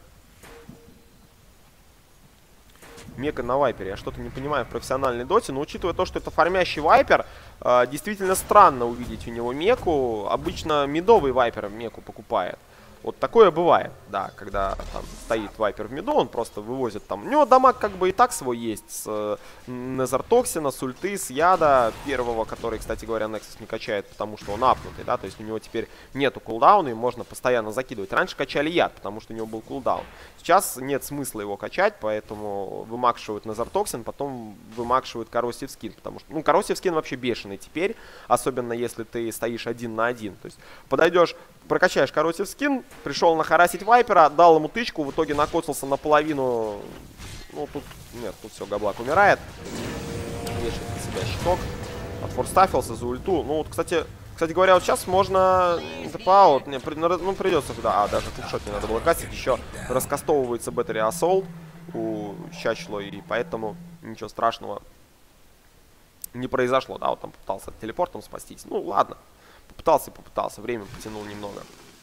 Мека на Вайпере. Я что-то не понимаю в профессиональной доте. Но учитывая то, что это фармящий Вайпер, действительно странно увидеть у него меку. Обычно мидовый Вайпер меку покупает. Вот такое бывает, да, когда там стоит Вайпер в миду, он просто вывозит там. У него дамаг как бы и так свой есть. С Незартоксина, с ульты, с яда первого, который, кстати говоря, Nexus не качает, потому что он апнутый, да. То есть у него теперь нету кулдауна и можно постоянно закидывать. Раньше качали яд, потому что у него был кулдаун. Сейчас нет смысла его качать, поэтому вымакшивают Незартоксин, потом вымакшивают Corrosive Skin. Потому что, ну, Corrosive Skin вообще бешеный теперь, особенно если ты стоишь 1 на 1. То есть подойдешь, прокачаешь Corrosive Skin, пришел нахарасить Вайпера, дал ему тычку, в итоге накоцался наполовину. Ну, тут, нет, тут все, Габлак умирает. Вешает на себя щиток. Отфорстафился за ульту. Ну, вот, кстати говоря, вот сейчас можно тап-аут. Ну, придется туда. А, даже хукшот не надо было кастить. Еще раскастовывается Battery Assault у Чачло, и поэтому ничего страшного не произошло. Да, вот там попытался телепортом спастись. Ну, ладно. Попытался. Время потянул немного.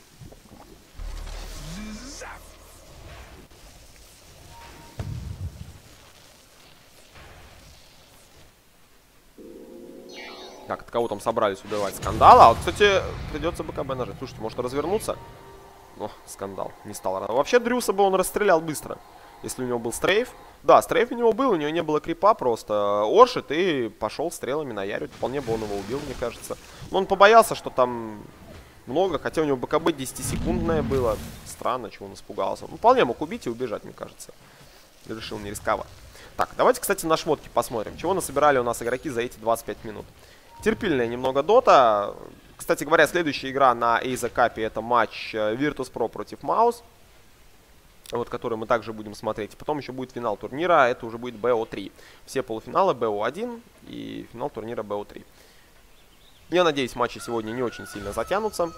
Так, от кого там собрались убивать? Скандала. А вот, кстати, придется БКБ нажать. Слушайте, может развернуться? О, скандал. Не стал. Вообще, Дрюса бы он расстрелял быстро, если у него был стрейф. Да, стрейф у него был, у него не было крипа, просто Оршид, и пошел стрелами на Ярю. Вполне бы он его убил, мне кажется. Но он побоялся, что там много, хотя у него БКБ 10-секундное было. Странно, чего он испугался. Он вполне мог убить и убежать, мне кажется. Решил не рисковать. Так, давайте, кстати, на шмотки посмотрим. Чего насобирали у нас игроки за эти 25 минут. Терпильная немного дота. Кстати говоря, следующая игра на Эйза Капе — это матч Virtus.pro против Маус, вот, который мы также будем смотреть. Потом еще будет финал турнира, это уже будет BO3. Все полуфиналы BO1 и финал турнира BO3. Я надеюсь, матчи сегодня не очень сильно затянутся.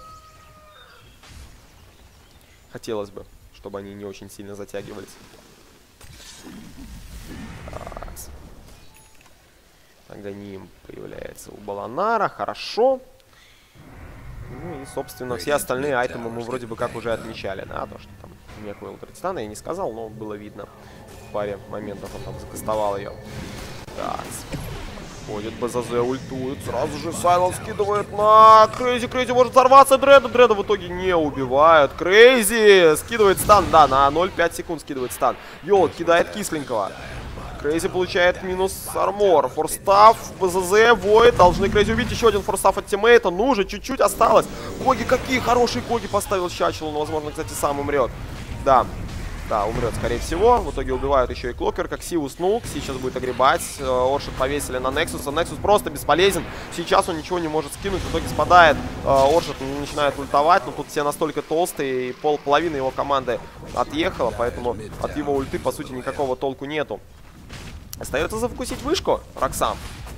Хотелось бы, чтобы они не очень сильно затягивались. Аганим появляется у Баланара, хорошо. Ну и, собственно, все остальные айтемы мы вроде бы как уже отмечали, да, то, что там Меку и Ультратитана я не сказал, но было видно. В паре моментов он там закастовал ее. Так, ходит БЗЗ, ультует, сразу же Сайленс скидывает на Крейзи, Крейзи может взорваться, Дреда в итоге не убивают. Крейзи скидывает стан, да, на 0,5 секунд скидывает стан. Йол кидает кисленького. Крейзи получает минус армор. Форстав, БЗЗ, Войд. Должны Крейзи убить. Еще один форстав от тиммейта. Ну уже чуть-чуть осталось. Коги, какие хорошие коги поставил Чачел. Он, возможно, кстати, сам умрет. Да. Да, умрет, скорее всего. В итоге убивают еще и Клокер. Как Кси уснул. Кси сейчас будет огребать. Оршит повесили на Нексуса. Нексус просто бесполезен. Сейчас он ничего не может скинуть. В итоге спадает. Оршит начинает ультовать. Но тут все настолько толстые. И половина его команды отъехала. Поэтому от его ульты, по сути, никакого толку нету. Остается зафокусить вышку. Роксам.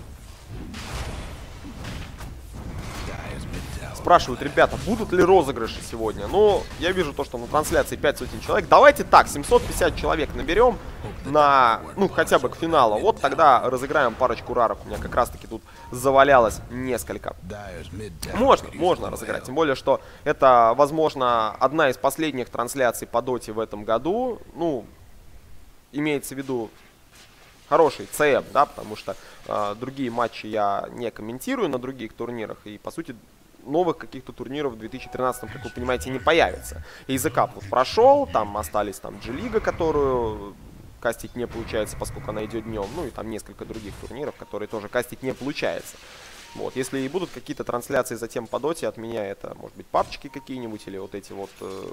Спрашивают, ребята, будут ли розыгрыши сегодня? Ну, я вижу то, что на трансляции 5 сотен человек. Давайте так, 750 человек наберем на, ну, хотя бы к финалу. Вот тогда разыграем парочку рарок. У меня как раз-таки тут завалялось несколько. Можно разыграть. Тем более, что это, возможно, одна из последних трансляций по доте в этом году. Ну, имеется в виду хороший ЦМ, да, потому что другие матчи я не комментирую на других турнирах. И, по сути, новых каких-то турниров в 2013, как вы понимаете, не появится. Языка вот прошел, там остались там G-лига, которую кастить не получается, поскольку она идет днем. Ну и там несколько других турниров, которые тоже кастить не получается. Вот, если и будут какие-то трансляции затем по доте от меня, это может быть папчики какие-нибудь или вот эти вот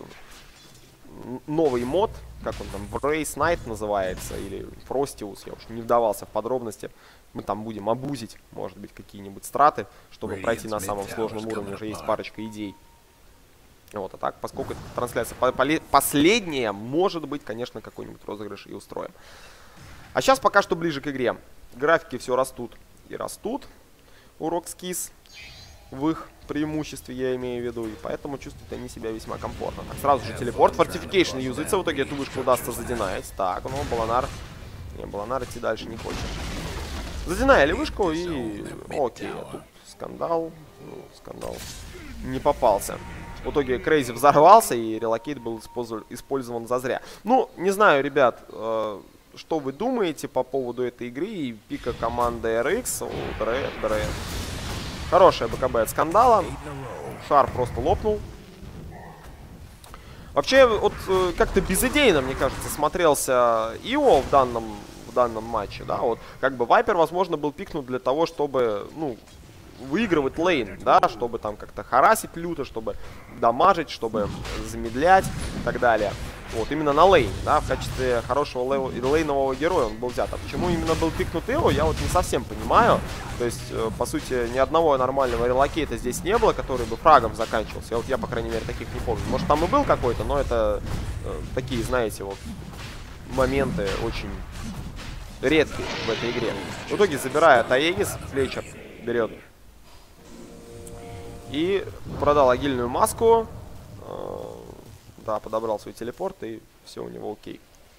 новый мод, как он там, Brace Knight называется, или Frostius, я уж не вдавался в подробности. Мы там будем абузить, может быть, какие-нибудь страты, чтобы пройти на самом сложном уровне. Уже есть парочка идей. Вот, а так, поскольку трансляция последняя, может быть, конечно, какой-нибудь розыгрыш и устроим. А сейчас пока что ближе к игре. Графики все растут и растут у Rockskis. В их преимуществе, я имею в виду, и поэтому чувствуют они себя весьма комфортно. Так, сразу же телепорт, Fortification юзается, в итоге эту вышку удастся задинать. Так, ну, Баланар... Не, Баланар идти дальше не хочет. Задинали вышку и... Окей, а тут скандал. Ну, скандал не попался. В итоге Крейзи взорвался, и релокейт был использован зазря. Ну, не знаю, ребят, что вы думаете по поводу этой игры и пика команды RX. Дред. Хорошая БКБ от скандала. Шар просто лопнул. Вообще, вот как-то безыдейно, мне кажется, смотрелся Ио в данном матче, да, вот, как бы Вайпер, возможно, был пикнут для того, чтобы, ну, выигрывать лейн, да, чтобы там как-то харасить люто, чтобы дамажить, чтобы замедлять и так далее. Вот, именно на лейн, да, в качестве хорошего лейнового героя он был взят. А почему именно был пикнут Ио, я вот не совсем понимаю. То есть, по сути, ни одного нормального релокейта здесь не было, который бы фрагом заканчивался. Я, по крайней мере, таких не помню. Может, там и был какой-то, но это такие, знаете, вот, моменты очень редкие в этой игре. В итоге забирает Аегис, Флетчер берет и продал агильную маску. Да, подобрал свой телепорт, и все у него окей.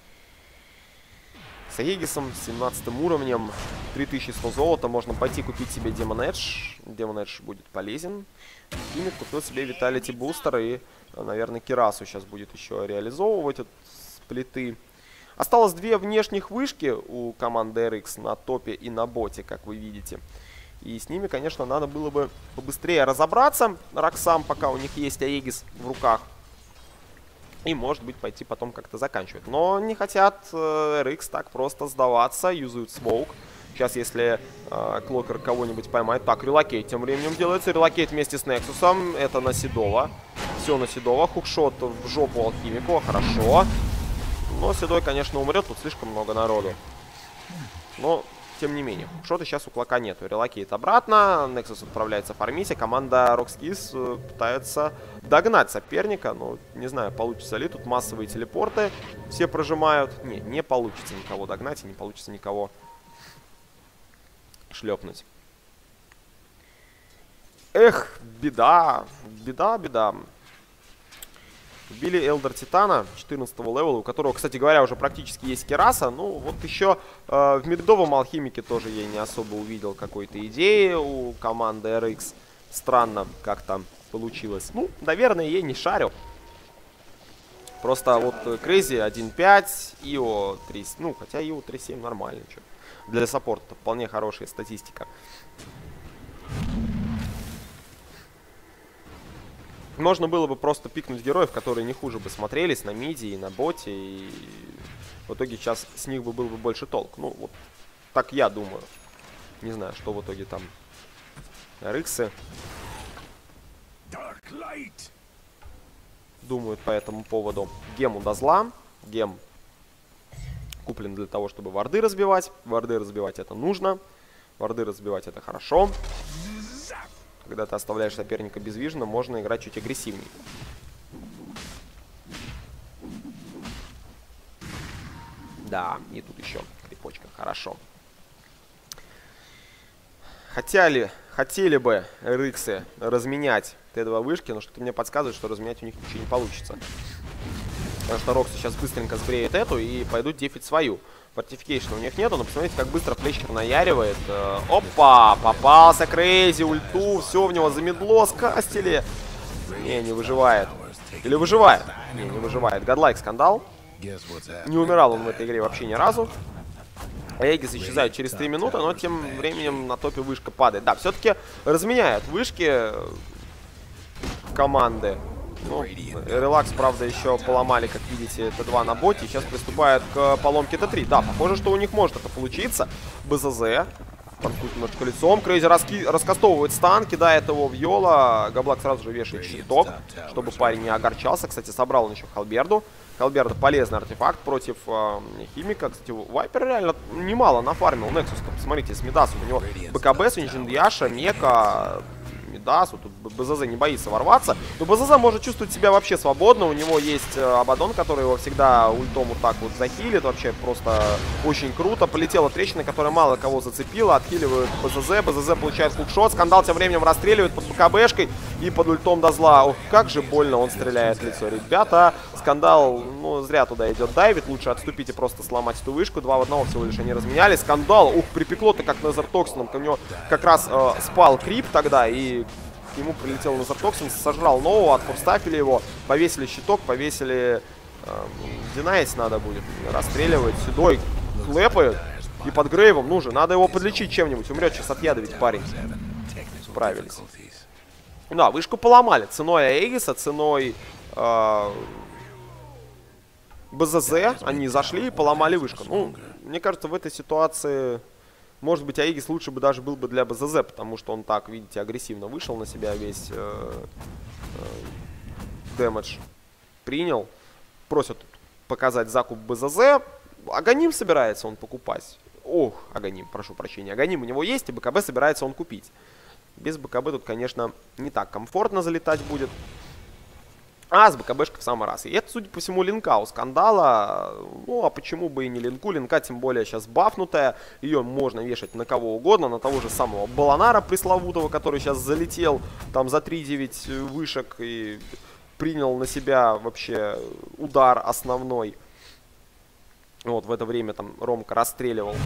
С Аегисом, с 17 уровнем, 3100 золота, можно пойти купить себе Demon Edge. Demon Edge будет полезен. Химик купил себе Vitality Booster, и, наверное, Кирасу сейчас будет еще реализовывать от плиты. Осталось две внешних вышки у команды RX на топе и на боте, как вы видите. И с ними, конечно, надо было бы побыстрее разобраться. Роксам, пока у них есть Аегис в руках. И, может быть, пойти потом как-то заканчивать. Но не хотят RX так просто сдаваться. Юзают смоук. Сейчас, если Клокер кого-нибудь поймает... Так, релокейт тем временем делается. Релокейт вместе с Нексусом. Это на Седова. Все на Седова. Хукшот в жопу алхимику. Хорошо. Но Седой, конечно, умрет. Тут слишком много народу. Но... Тем не менее, шота сейчас у Клока нету. Релокейт обратно, Nexus отправляется фармить, а команда Rockskis пытается догнать соперника. Но не знаю, получится ли. Тут массовые телепорты все прожимают. Не получится никого догнать и не получится никого шлепнуть. Эх, беда. Беда. Вбили Элдер Титана 14-го левела, у которого, кстати говоря, уже практически есть Кираса. Ну, вот еще в мидовом алхимике тоже я не особо увидел какой-то идеи у команды RX. Странно, как там получилось. Ну, наверное, я не шарю. Просто вот Crazy 1.5, Ио 3... Ну, хотя Ио 3.7 нормально. Что. Для саппорта вполне хорошая статистика. Можно было бы просто пикнуть героев, которые не хуже бы смотрелись на миде и на боте. И в итоге сейчас с них бы был бы больше толк. Ну, вот так я думаю. Не знаю, что в итоге там RX думают по этому поводу. Гему до зла. Гем куплен для того, чтобы варды разбивать. Варды разбивать это нужно. Варды разбивать это хорошо. Когда ты оставляешь соперника безвижно, можно играть чуть агрессивнее. Да, и тут еще крепочка. Хорошо. Хотели бы рыксы разменять Т2 вышки, но что-то мне подсказывает, что разменять у них ничего не получится. Потому что Роксы сейчас быстренько сбреет эту и пойдут дефить свою. Фортификейшна у них нету, но посмотрите, как быстро Флетчер наяривает. Опа! Попался Крейзи, ульту, все в него замедло, скастили. Не выживает. Или выживает? Не выживает. Godlike скандал. Не умирал он в этой игре вообще ни разу. Эгис исчезают через 3 минуты, но тем временем на топе вышка падает. Да, все-таки разменяют вышки команды. Ну, релакс, правда, еще поломали, как видите, Т2 на боте. Сейчас приступают к поломке Т3. Да, похоже, что у них может это получиться. БЗЗ. Танкует немножко лицом. Крейзи раскастовывает стан, кидает его в Йола. Габлак сразу же вешает щиток, чтобы парень не огорчался. Кстати, собрал он еще Халберду. Халберда полезный артефакт против Химика. Кстати, Вайпер реально немало нафармил. Нексус, посмотрите, с Мидасом. У него БКБ, Суничиндьяша, Мека... Мидас, вот тут БЗЗ не боится ворваться. Но БЗЗ может чувствовать себя вообще свободно. У него есть Абадон, который его всегда ультом вот так вот захилит. Вообще просто очень круто. Полетела трещина, которая мало кого зацепила. Отхиливают БЗЗ. БЗЗ получает хукшот. Скандал тем временем расстреливает под БКБшкой и под ультом до зла. Ох, как же больно он стреляет в лицо. Ребята, Скандал, ну, зря туда идет дайвит. Лучше отступить и просто сломать эту вышку. 2 в 1 всего лишь они разменяли. Скандал, ух, припекло-то как Незертоксином. У него как раз спал крип тогда, и к нему прилетел Незертоксин, сожрал нового, отфорстафили его, повесили щиток, повесили... Динайс надо будет. Расстреливает, седой, клэпает. И под Грейвом нужен. Надо его подлечить чем-нибудь. Умрет сейчас от яда ведь парень. Справились. Да, вышку поломали. Ценой Аегиса, ценой... БЗЗ, они зашли и поломали вышку. Ну, мне кажется, в этой ситуации, может быть, Аегис лучше бы даже был бы для БЗЗ, потому что он так, видите, агрессивно вышел на себя, весь дэмэдж принял. Просят показать закуп БЗЗ. Аганим собирается он покупать. Ох, Аганим, прошу прощения. Аганим у него есть, и БКБ собирается он купить. Без БКБ тут, конечно, не так комфортно залетать будет. А с БКБшкой в самый раз. И это, судя по всему, линка у Скандала. Ну, а почему бы и не линку? Линка, тем более, сейчас бафнутая. Ее можно вешать на кого угодно. На того же самого Баланара пресловутого, который сейчас залетел там за 3-9 вышек и принял на себя вообще удар основной. Вот, в это время там Ромка расстреливал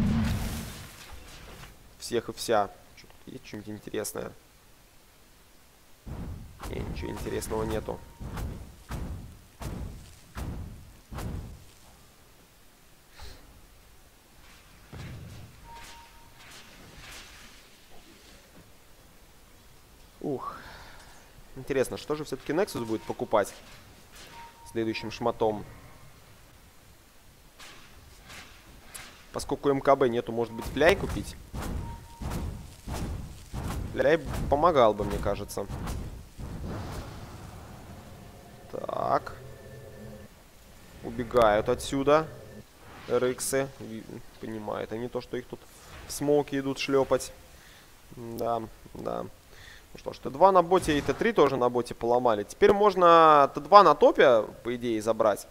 всех и вся. Есть что-нибудь интересное? Не, ничего интересного нету. Ух. Интересно, что же все-таки Nexus будет покупать следующим шматом? Поскольку МКБ нету, может быть, Фляй купить? Фляй помогал бы, мне кажется. Так. Убегают отсюда. РХы. Понимают они то, что их тут в смоке идут шлепать. Да, да. Ну что ж, Т2 на боте и Т3 тоже на боте поломали. Теперь можно Т2 на топе, по идее, забрать.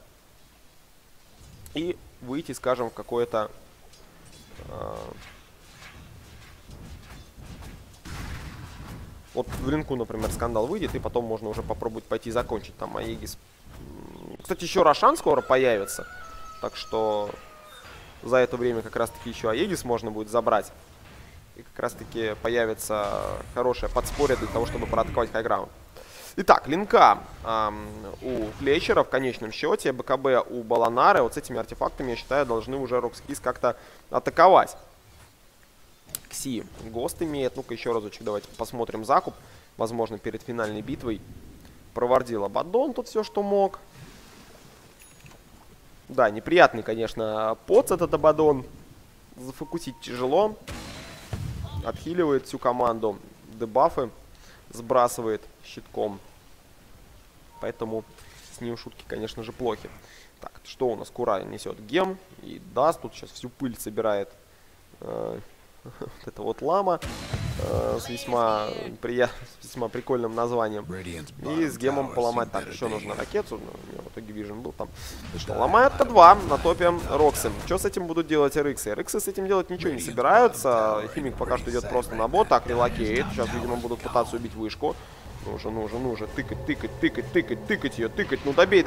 И выйти, скажем, в какое-то... Вот в линку, например, Скандал выйдет, и потом можно уже попробовать пойти закончить там Аегис. Кстати, еще Рошан скоро появится. Так что за это время как раз-таки еще Аегис можно будет забрать. И как раз-таки появится хорошее подспорье для того, чтобы проатаковать хайграунд. Итак, линка у Флетчера в конечном счете, БКБ у Баланары. Вот с этими артефактами, я считаю, должны уже Рокскис как-то атаковать. Кси ГОСТ имеет. Ну-ка еще разочек давайте посмотрим закуп. Возможно, перед финальной битвой провардил Абаддон тут все, что мог. Да, неприятный, конечно, поц этот Абаддон. Зафокусить тяжело. Отхиливает всю команду. Дебафы сбрасывает щитком. Поэтому с ним шутки, конечно же, плохи. Так, что у нас? Кура несет гем и даст. Тут сейчас всю пыль собирает вот эта вот лама с весьма прикольным названием. И с гемом поломать. Так, еще нужно ракету. У меня в итоге вижен был там. И что, ломают Т2 на топе Роксы. Что с этим будут делать RX? RX с этим делать ничего не собираются. Химик пока что идет просто на бот. Так, релокейт. Сейчас, видимо, будут пытаться убить вышку. Нужно. Тыкать ее. Ну добей.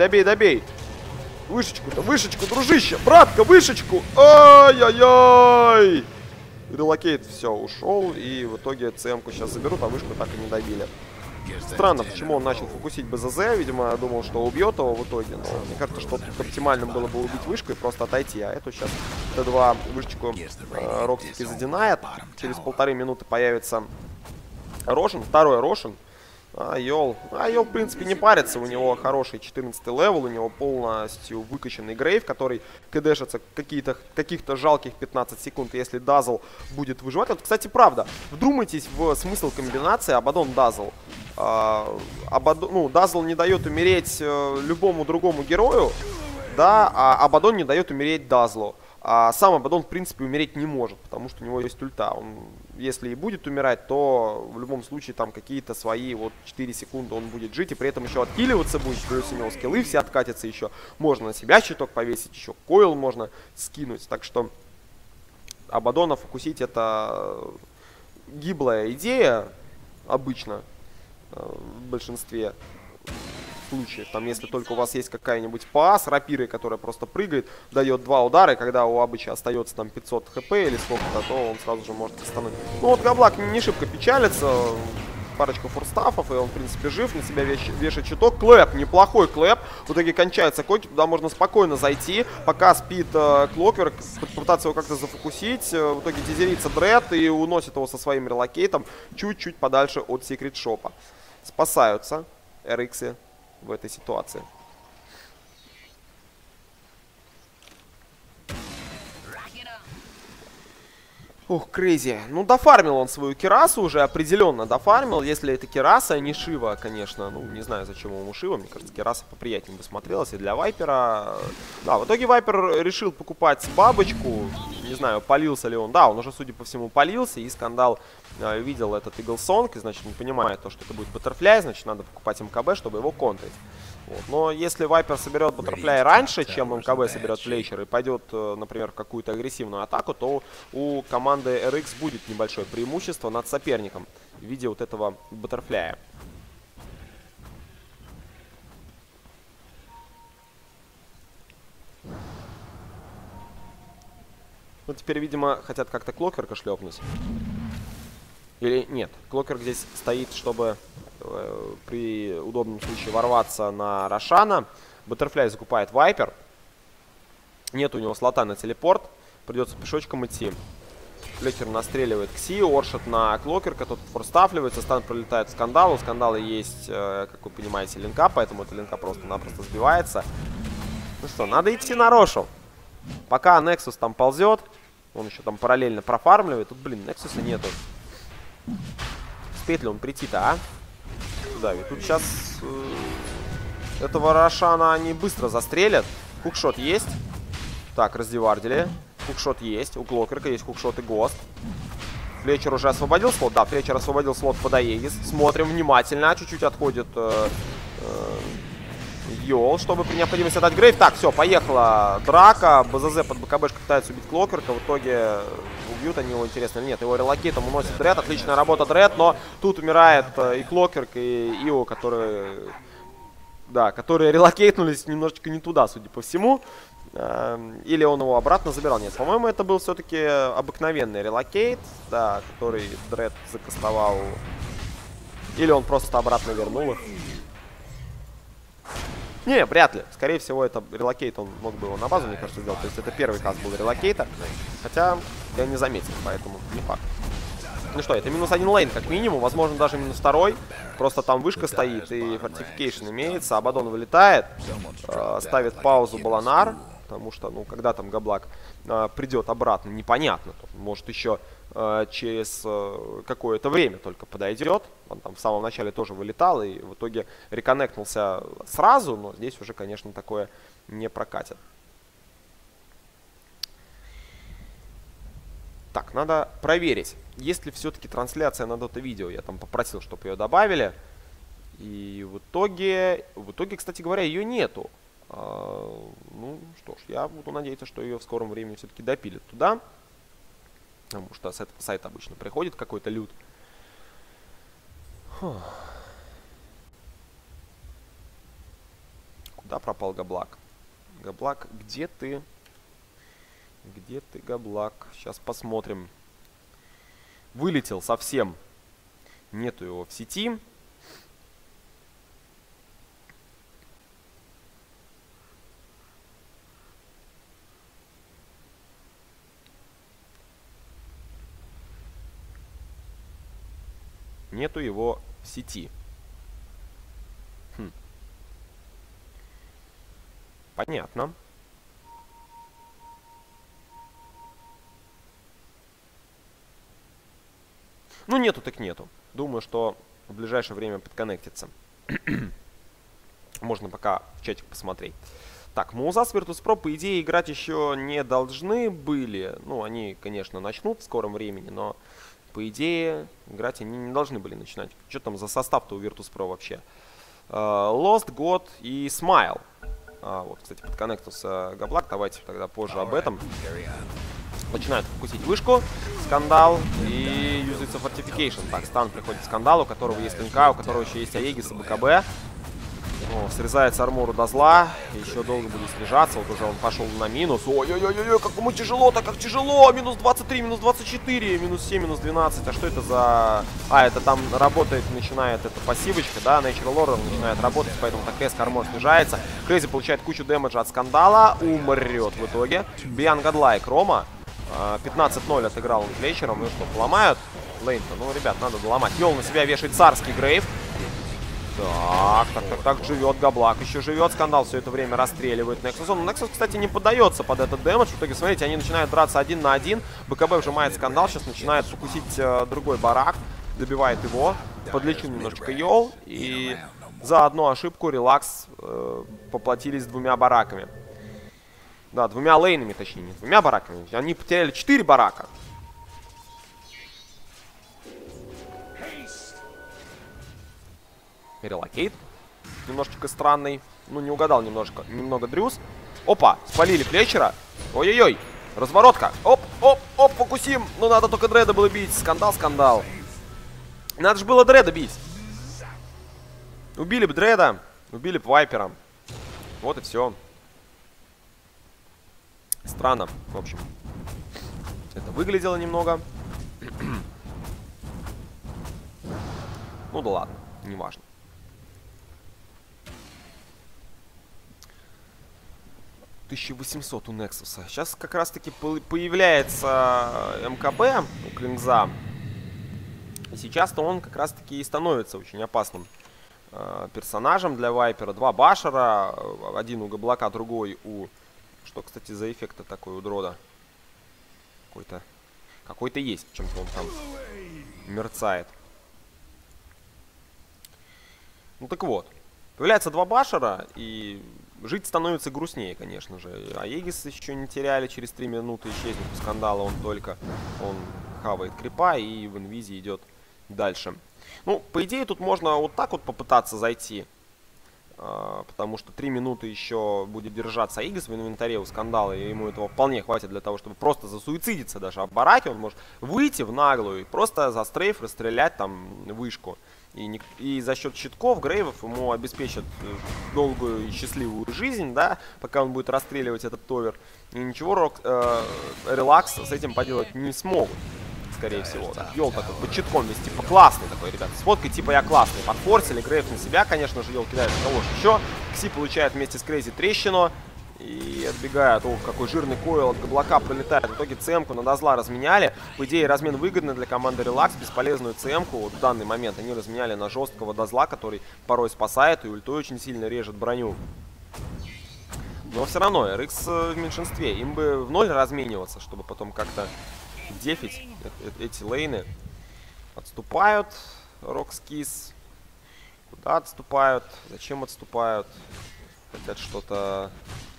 Вышечку, дружище. Братка, вышечку. Ай-яй-яй. Релокейт, все, ушел, и в итоге ЦМ-ку сейчас заберут, а вышку так и не добили. Странно, почему он начал фокусить БЗЗ, видимо, думал, что убьет его в итоге, но мне кажется, что оптимальным было бы убить вышку и просто отойти, а эту сейчас Т2 вышечку Рокс-таки задинает. Через 1,5 минуты появится Рошен, второй Рошен. Айол, в принципе, не парится, у него хороший 14-й левел, у него полностью выкачанный Грейв, который кдэшится каких-то жалких 15 секунд, если Дазл будет выживать. Вот, кстати, правда, вдумайтесь в смысл комбинации Абадон-Дазл. Дазл не дает умереть любому другому герою, да, а Абадон не дает умереть Дазлу. А сам Абадон, в принципе, умереть не может, потому что у него есть ульта. Он, если и будет умирать, то в любом случае там какие-то свои вот 4 секунды он будет жить, и при этом еще отхиливаться будет, плюс у него скиллы все откатятся еще. Можно на себя щиток повесить, еще койл можно скинуть. Так что Абадона фокусить — это гиблая идея обычно в большинстве случаев. Там, если только у вас есть какая-нибудь ПА с рапирой, которая просто прыгает, дает 2 удара, и когда у Абыча остается там 500 хп или сколько-то, то он сразу же может остановить. Ну вот Габлак не шибко печалится, парочку форстафов, и он, в принципе, жив, на себя вешает щиток. Клэп, неплохой клэп. В итоге кончается коки, туда можно спокойно зайти, пока спит Клокверк, попытаться его как-то зафокусить. В итоге тизерится Дред и уносит его со своим релокейтом чуть-чуть подальше от Секрет Шопа. Спасаются RX в этой ситуации. Ух, Крейзи. Ну, дофармил он свою Кирасу уже, определенно дофармил. Если это Кираса, а не Шива, конечно. Ну, не знаю, зачем ему Шива. Мне кажется, Кираса поприятнее бы смотрелась и для Вайпера. Да, в итоге Вайпер решил покупать бабочку. Не знаю, полился ли он. Да, он уже, судя по всему, полился. И Скандал видел этот Иглсонг. И, значит, не понимает то, что это будет Баттерфляй. Значит, надо покупать МКБ, чтобы его контрить. Вот. Но если Вайпер соберет Баттерфляй раньше, чем МКБ соберет Флейчер и пойдет, например, в какую-то агрессивную атаку, то у команды RX будет небольшое преимущество над соперником в виде вот этого Баттерфляя. Ну, теперь, видимо, хотят как-то Клокверка шлепнуть. Или нет, Клокверк здесь стоит, чтобы при удобном случае ворваться на Рошана. Баттерфляй закупает Вайпер. Нет у него слота на телепорт. Придется пешочком идти. Флетчер настреливает Кси. Оршит на Клокверка. Тот форстафливается. Стан пролетает в Скандал. У Скандала есть, как вы понимаете, линка. Поэтому эта линка просто-напросто сбивается. Ну что, надо идти на Рошу. Пока Нексус там ползет. Он еще там параллельно профармливает. Тут, блин, Нексуса нету. Успеет ли он прийти-то, а? Да, и тут сейчас этого Рошана они быстро застрелят. Хукшот есть. Так, раздевардили. Хукшот есть. У Клокверка есть хукшот и Гост. Флетчер уже освободил слот. Да, Флетчер освободил слот под Аегис. Смотрим внимательно. Чуть-чуть отходит Йол, чтобы при необходимости отдать Грейв. Так, все, поехала драка. БЗЗ под БКБшкой пытается убить Клокверка. В итоге убьют они его, интересно или нет. Его релокейтом уносит Дред. Отличная работа Дред, но тут умирает и Клокверк, и Ио, которые релокейтнулись немножечко не туда, судя по всему. Или он его обратно забирал. Нет, по-моему, это был все-таки обыкновенный релокейт, да, который Дред закастовал. Или он просто обратно вернул их. Не, вряд ли. Скорее всего, это релокейт, он мог бы его на базу, мне кажется, сделать. То есть это первый каст был релокейта. Хотя я не заметил, поэтому не факт. Ну что, это минус 1 лейн, как минимум. Возможно, даже минус 2. Просто там вышка стоит и фортификейшн имеется. Абадон вылетает. Ставит паузу Баланар. Потому что, ну, когда там Габлак придет обратно, непонятно. Может еще через какое-то время только подойдет. Он там в самом начале тоже вылетал и в итоге реконнектнулся сразу, но здесь уже, конечно, такое не прокатит. Так, надо проверить, есть ли все-таки трансляция на Dota видео. Я там попросил, чтобы ее добавили. И в итоге, кстати говоря, ее нету. Ну что ж, я буду надеяться, что ее в скором времени все-таки допилят туда. Потому что с этого сайта обычно приходит какой-то лют. Куда пропал Габлак? Габлак, где ты? Где ты, Габлак? Сейчас посмотрим. Вылетел совсем. Нету его в сети. Нету его в сети. Понятно. Ну, нету так нету. Думаю, что в ближайшее время подконнектится. Можно пока в чатик посмотреть. Так, Маузас Virtus.pro, по идее, играть еще не должны были. Ну, они, конечно, начнут в скором времени, но, по идее, играть они не должны были начинать. Что там за состав-то у Virtus.pro вообще? Lost, God и Smile. Вот, кстати, подконнектился Габлак. Давайте тогда позже об этом. Начинают фокусить вышку. Скандал и юзается Fortification. Так, стан приходит к Скандалу, у которого есть линка, у которого еще есть Аегис и БКБ. О, срезается армору до зла. Еще долго будет снижаться. Вот уже он пошел на минус. Ой-ой-ой, как ему тяжело-то, как тяжело. Минус 23, минус 24, минус 7, минус 12. А что это за... это там работает, начинает эта пассивочка, да, Natural Order начинает работать, поэтому так резко армор снижается. Крейзи получает кучу дэмэджа от Скандала, умрет в итоге. Beyond Godlike Рома. 15-0 отыграл он Флетчером. Ну что, поломают лейн-то? Ну, ребят, надо доломать. Йол на себя вешает царский Грейв. Так, живет Габлак, еще живет. Скандал все это время расстреливает Nexus. Nexus, кстати, не поддается под этот дэмэдж. В итоге, смотрите, они начинают драться 1 на 1. БКБ вжимает Скандал, сейчас начинает фокусить другой барак. Добивает его, подлечил немножечко Йол. И за одну ошибку Релакс поплатились 2 бараками. Да, 2 лейнами, точнее, не 2 бараками. Они потеряли 4 барака. Релокейт. Немножечко странный. Ну, не угадал немного Дрюс. Опа, спалили Флетчера. Ой-ой-ой, разворотка. Оп, фокусим. Ну, надо только Дреда было бить. Скандал. Надо же было Дреда бить. Убили бы Дреда, убили бы Вайпера. Вот и все. Странно, в общем. Это выглядело немного. Ну да ладно, неважно. $1800 у Нексуса. Сейчас как раз таки появляется МКБ у Клинза. И сейчас-то он как раз таки и становится очень опасным персонажем для Вайпера. 2 башера, один у Габлака, другой у... Что, кстати, за эффект такой у Дрода? Какой-то есть, чем-то он там мерцает. Ну так вот. Появляется 2 башера, и жить становится грустнее, конечно же. Аегис еще не теряли, через 3 минуты исчезнет у Скандала. Он хавает крипа и в инвизе идет дальше. Ну, по идее, тут можно вот так вот попытаться зайти. Потому что 3 минуты еще будет держаться Аегис в инвентаре у Скандала, и ему этого вполне хватит для того, чтобы просто засуицидиться даже в бараке. Он может выйти в наглую и просто за стрейф расстрелять там вышку. И за счет щитков, грейвов ему обеспечат долгую и счастливую жизнь, да, пока он будет расстреливать этот товер. И ничего Релакс с этим поделать не смогут, скорее всего. Да. Йол такой под щитком весь, типа классный такой, ребята. С фоткой типа я классный. Подфорсили, Грейв на себя, конечно же, Йол кидает кого еще. Кси получает вместе с Крейзи трещину. И отбегает. Ох, какой жирный койл от Габлака пролетает. В итоге ЦМ-ку на Дозла разменяли. По идее, размен выгодный для команды Релакс. Бесполезную ЦМ-ку вот в данный момент они разменяли на жесткого Дозла, который порой спасает и ультой очень сильно режет броню. Но все равно RX в меньшинстве. Им бы в 0 размениваться, чтобы потом как-то дефить эти лейны. Отступают. Рокскис. Куда отступают? Зачем отступают? Хотят что-то...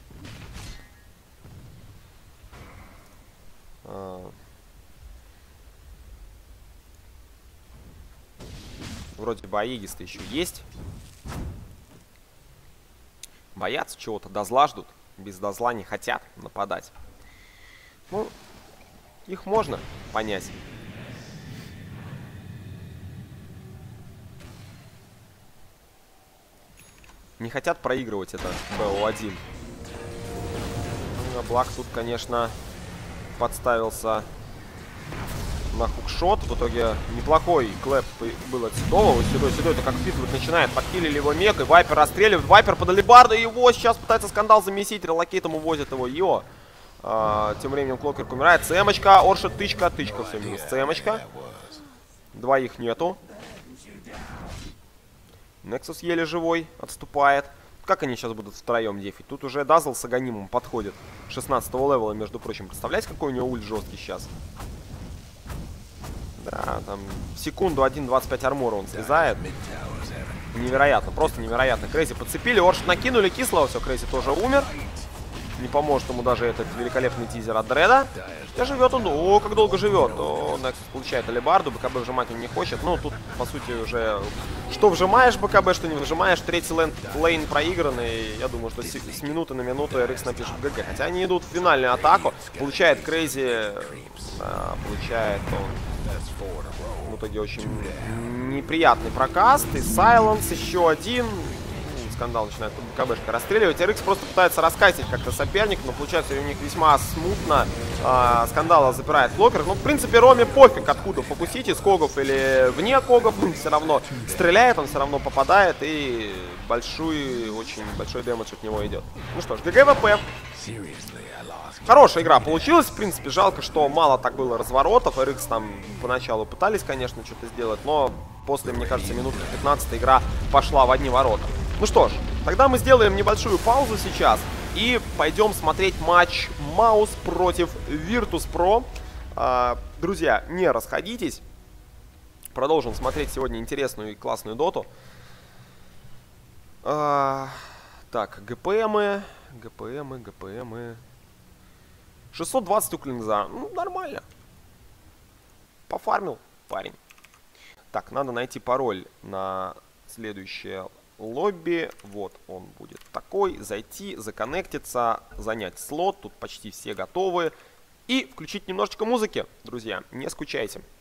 Вроде бы Аегис-то еще есть. Боятся чего-то, дозла ждут. Без дозла не хотят нападать. Ну, их можно понять. Не хотят проигрывать это БО1. Ну, Блак тут, конечно, подставился на хукшот. В итоге неплохой клэп был от Седова. Вот Седой это как впитывать начинает. Подкилили его мег, и Вайпер расстреливает. Вайпер под алибарду, и его сейчас пытается Скандал замесить. Релокейтом увозит его. Тем временем Клокерк умирает. Цемочка, Оршет, тычка, все минус. Цемочка. Двоих нету. Нексус еле живой, отступает. Как они сейчас будут втроем дефить? Тут уже Дазл с Аганимом подходит. 16-го левела, между прочим. Представляете, какой у него ульт жесткий сейчас? Да, там в секунду 1.25 армора он срезает. Невероятно, просто невероятно. Крейзи подцепили, Оршет накинули, кислого, все, Крейзи тоже умер. Не поможет ему даже этот великолепный тизер от Дреда. Где живет он? О, как долго живет. О, Нексус получает алибарду, БКБ вжимать он не хочет. Ну, тут, по сути, уже... Что вжимаешь БКБ, что не вжимаешь. Третий лейн проигранный. Я думаю, что с минуты на минуту RX напишет ГГ. Хотя они идут в финальную атаку. Получает Крейзи... получает он... В итоге очень неприятный прокаст. И Сайленс еще один... Скандал начинает БКБшка расстреливать. RX просто пытается раскатить как-то соперник, но получается у них весьма смутно. Скандала запирает Клокерк. Ну, в принципе, Роме пофиг, откуда фокусить, из когов или вне когов. Он все равно стреляет, он все равно попадает. И очень большой дэмэдж от него идет. Ну что ж, ГГВП. Хорошая игра получилась. В принципе, жалко, что мало так было разворотов. RX там поначалу пытались, конечно, что-то сделать, но после, мне кажется, минуты 15 игра пошла в одни ворота. Ну что ж, тогда мы сделаем небольшую паузу сейчас и пойдем смотреть матч Маус против Virtus.pro. Друзья, не расходитесь. Продолжим смотреть сегодня интересную и классную доту. Так, ГПМы. 620 у Клинза. Ну, нормально. Пофармил парень. Так, надо найти пароль на следующее лобби. Вот он будет такой. Зайти, законнектиться, занять слот. Тут почти все готовы. И включить немножечко музыки, друзья. Не скучайте.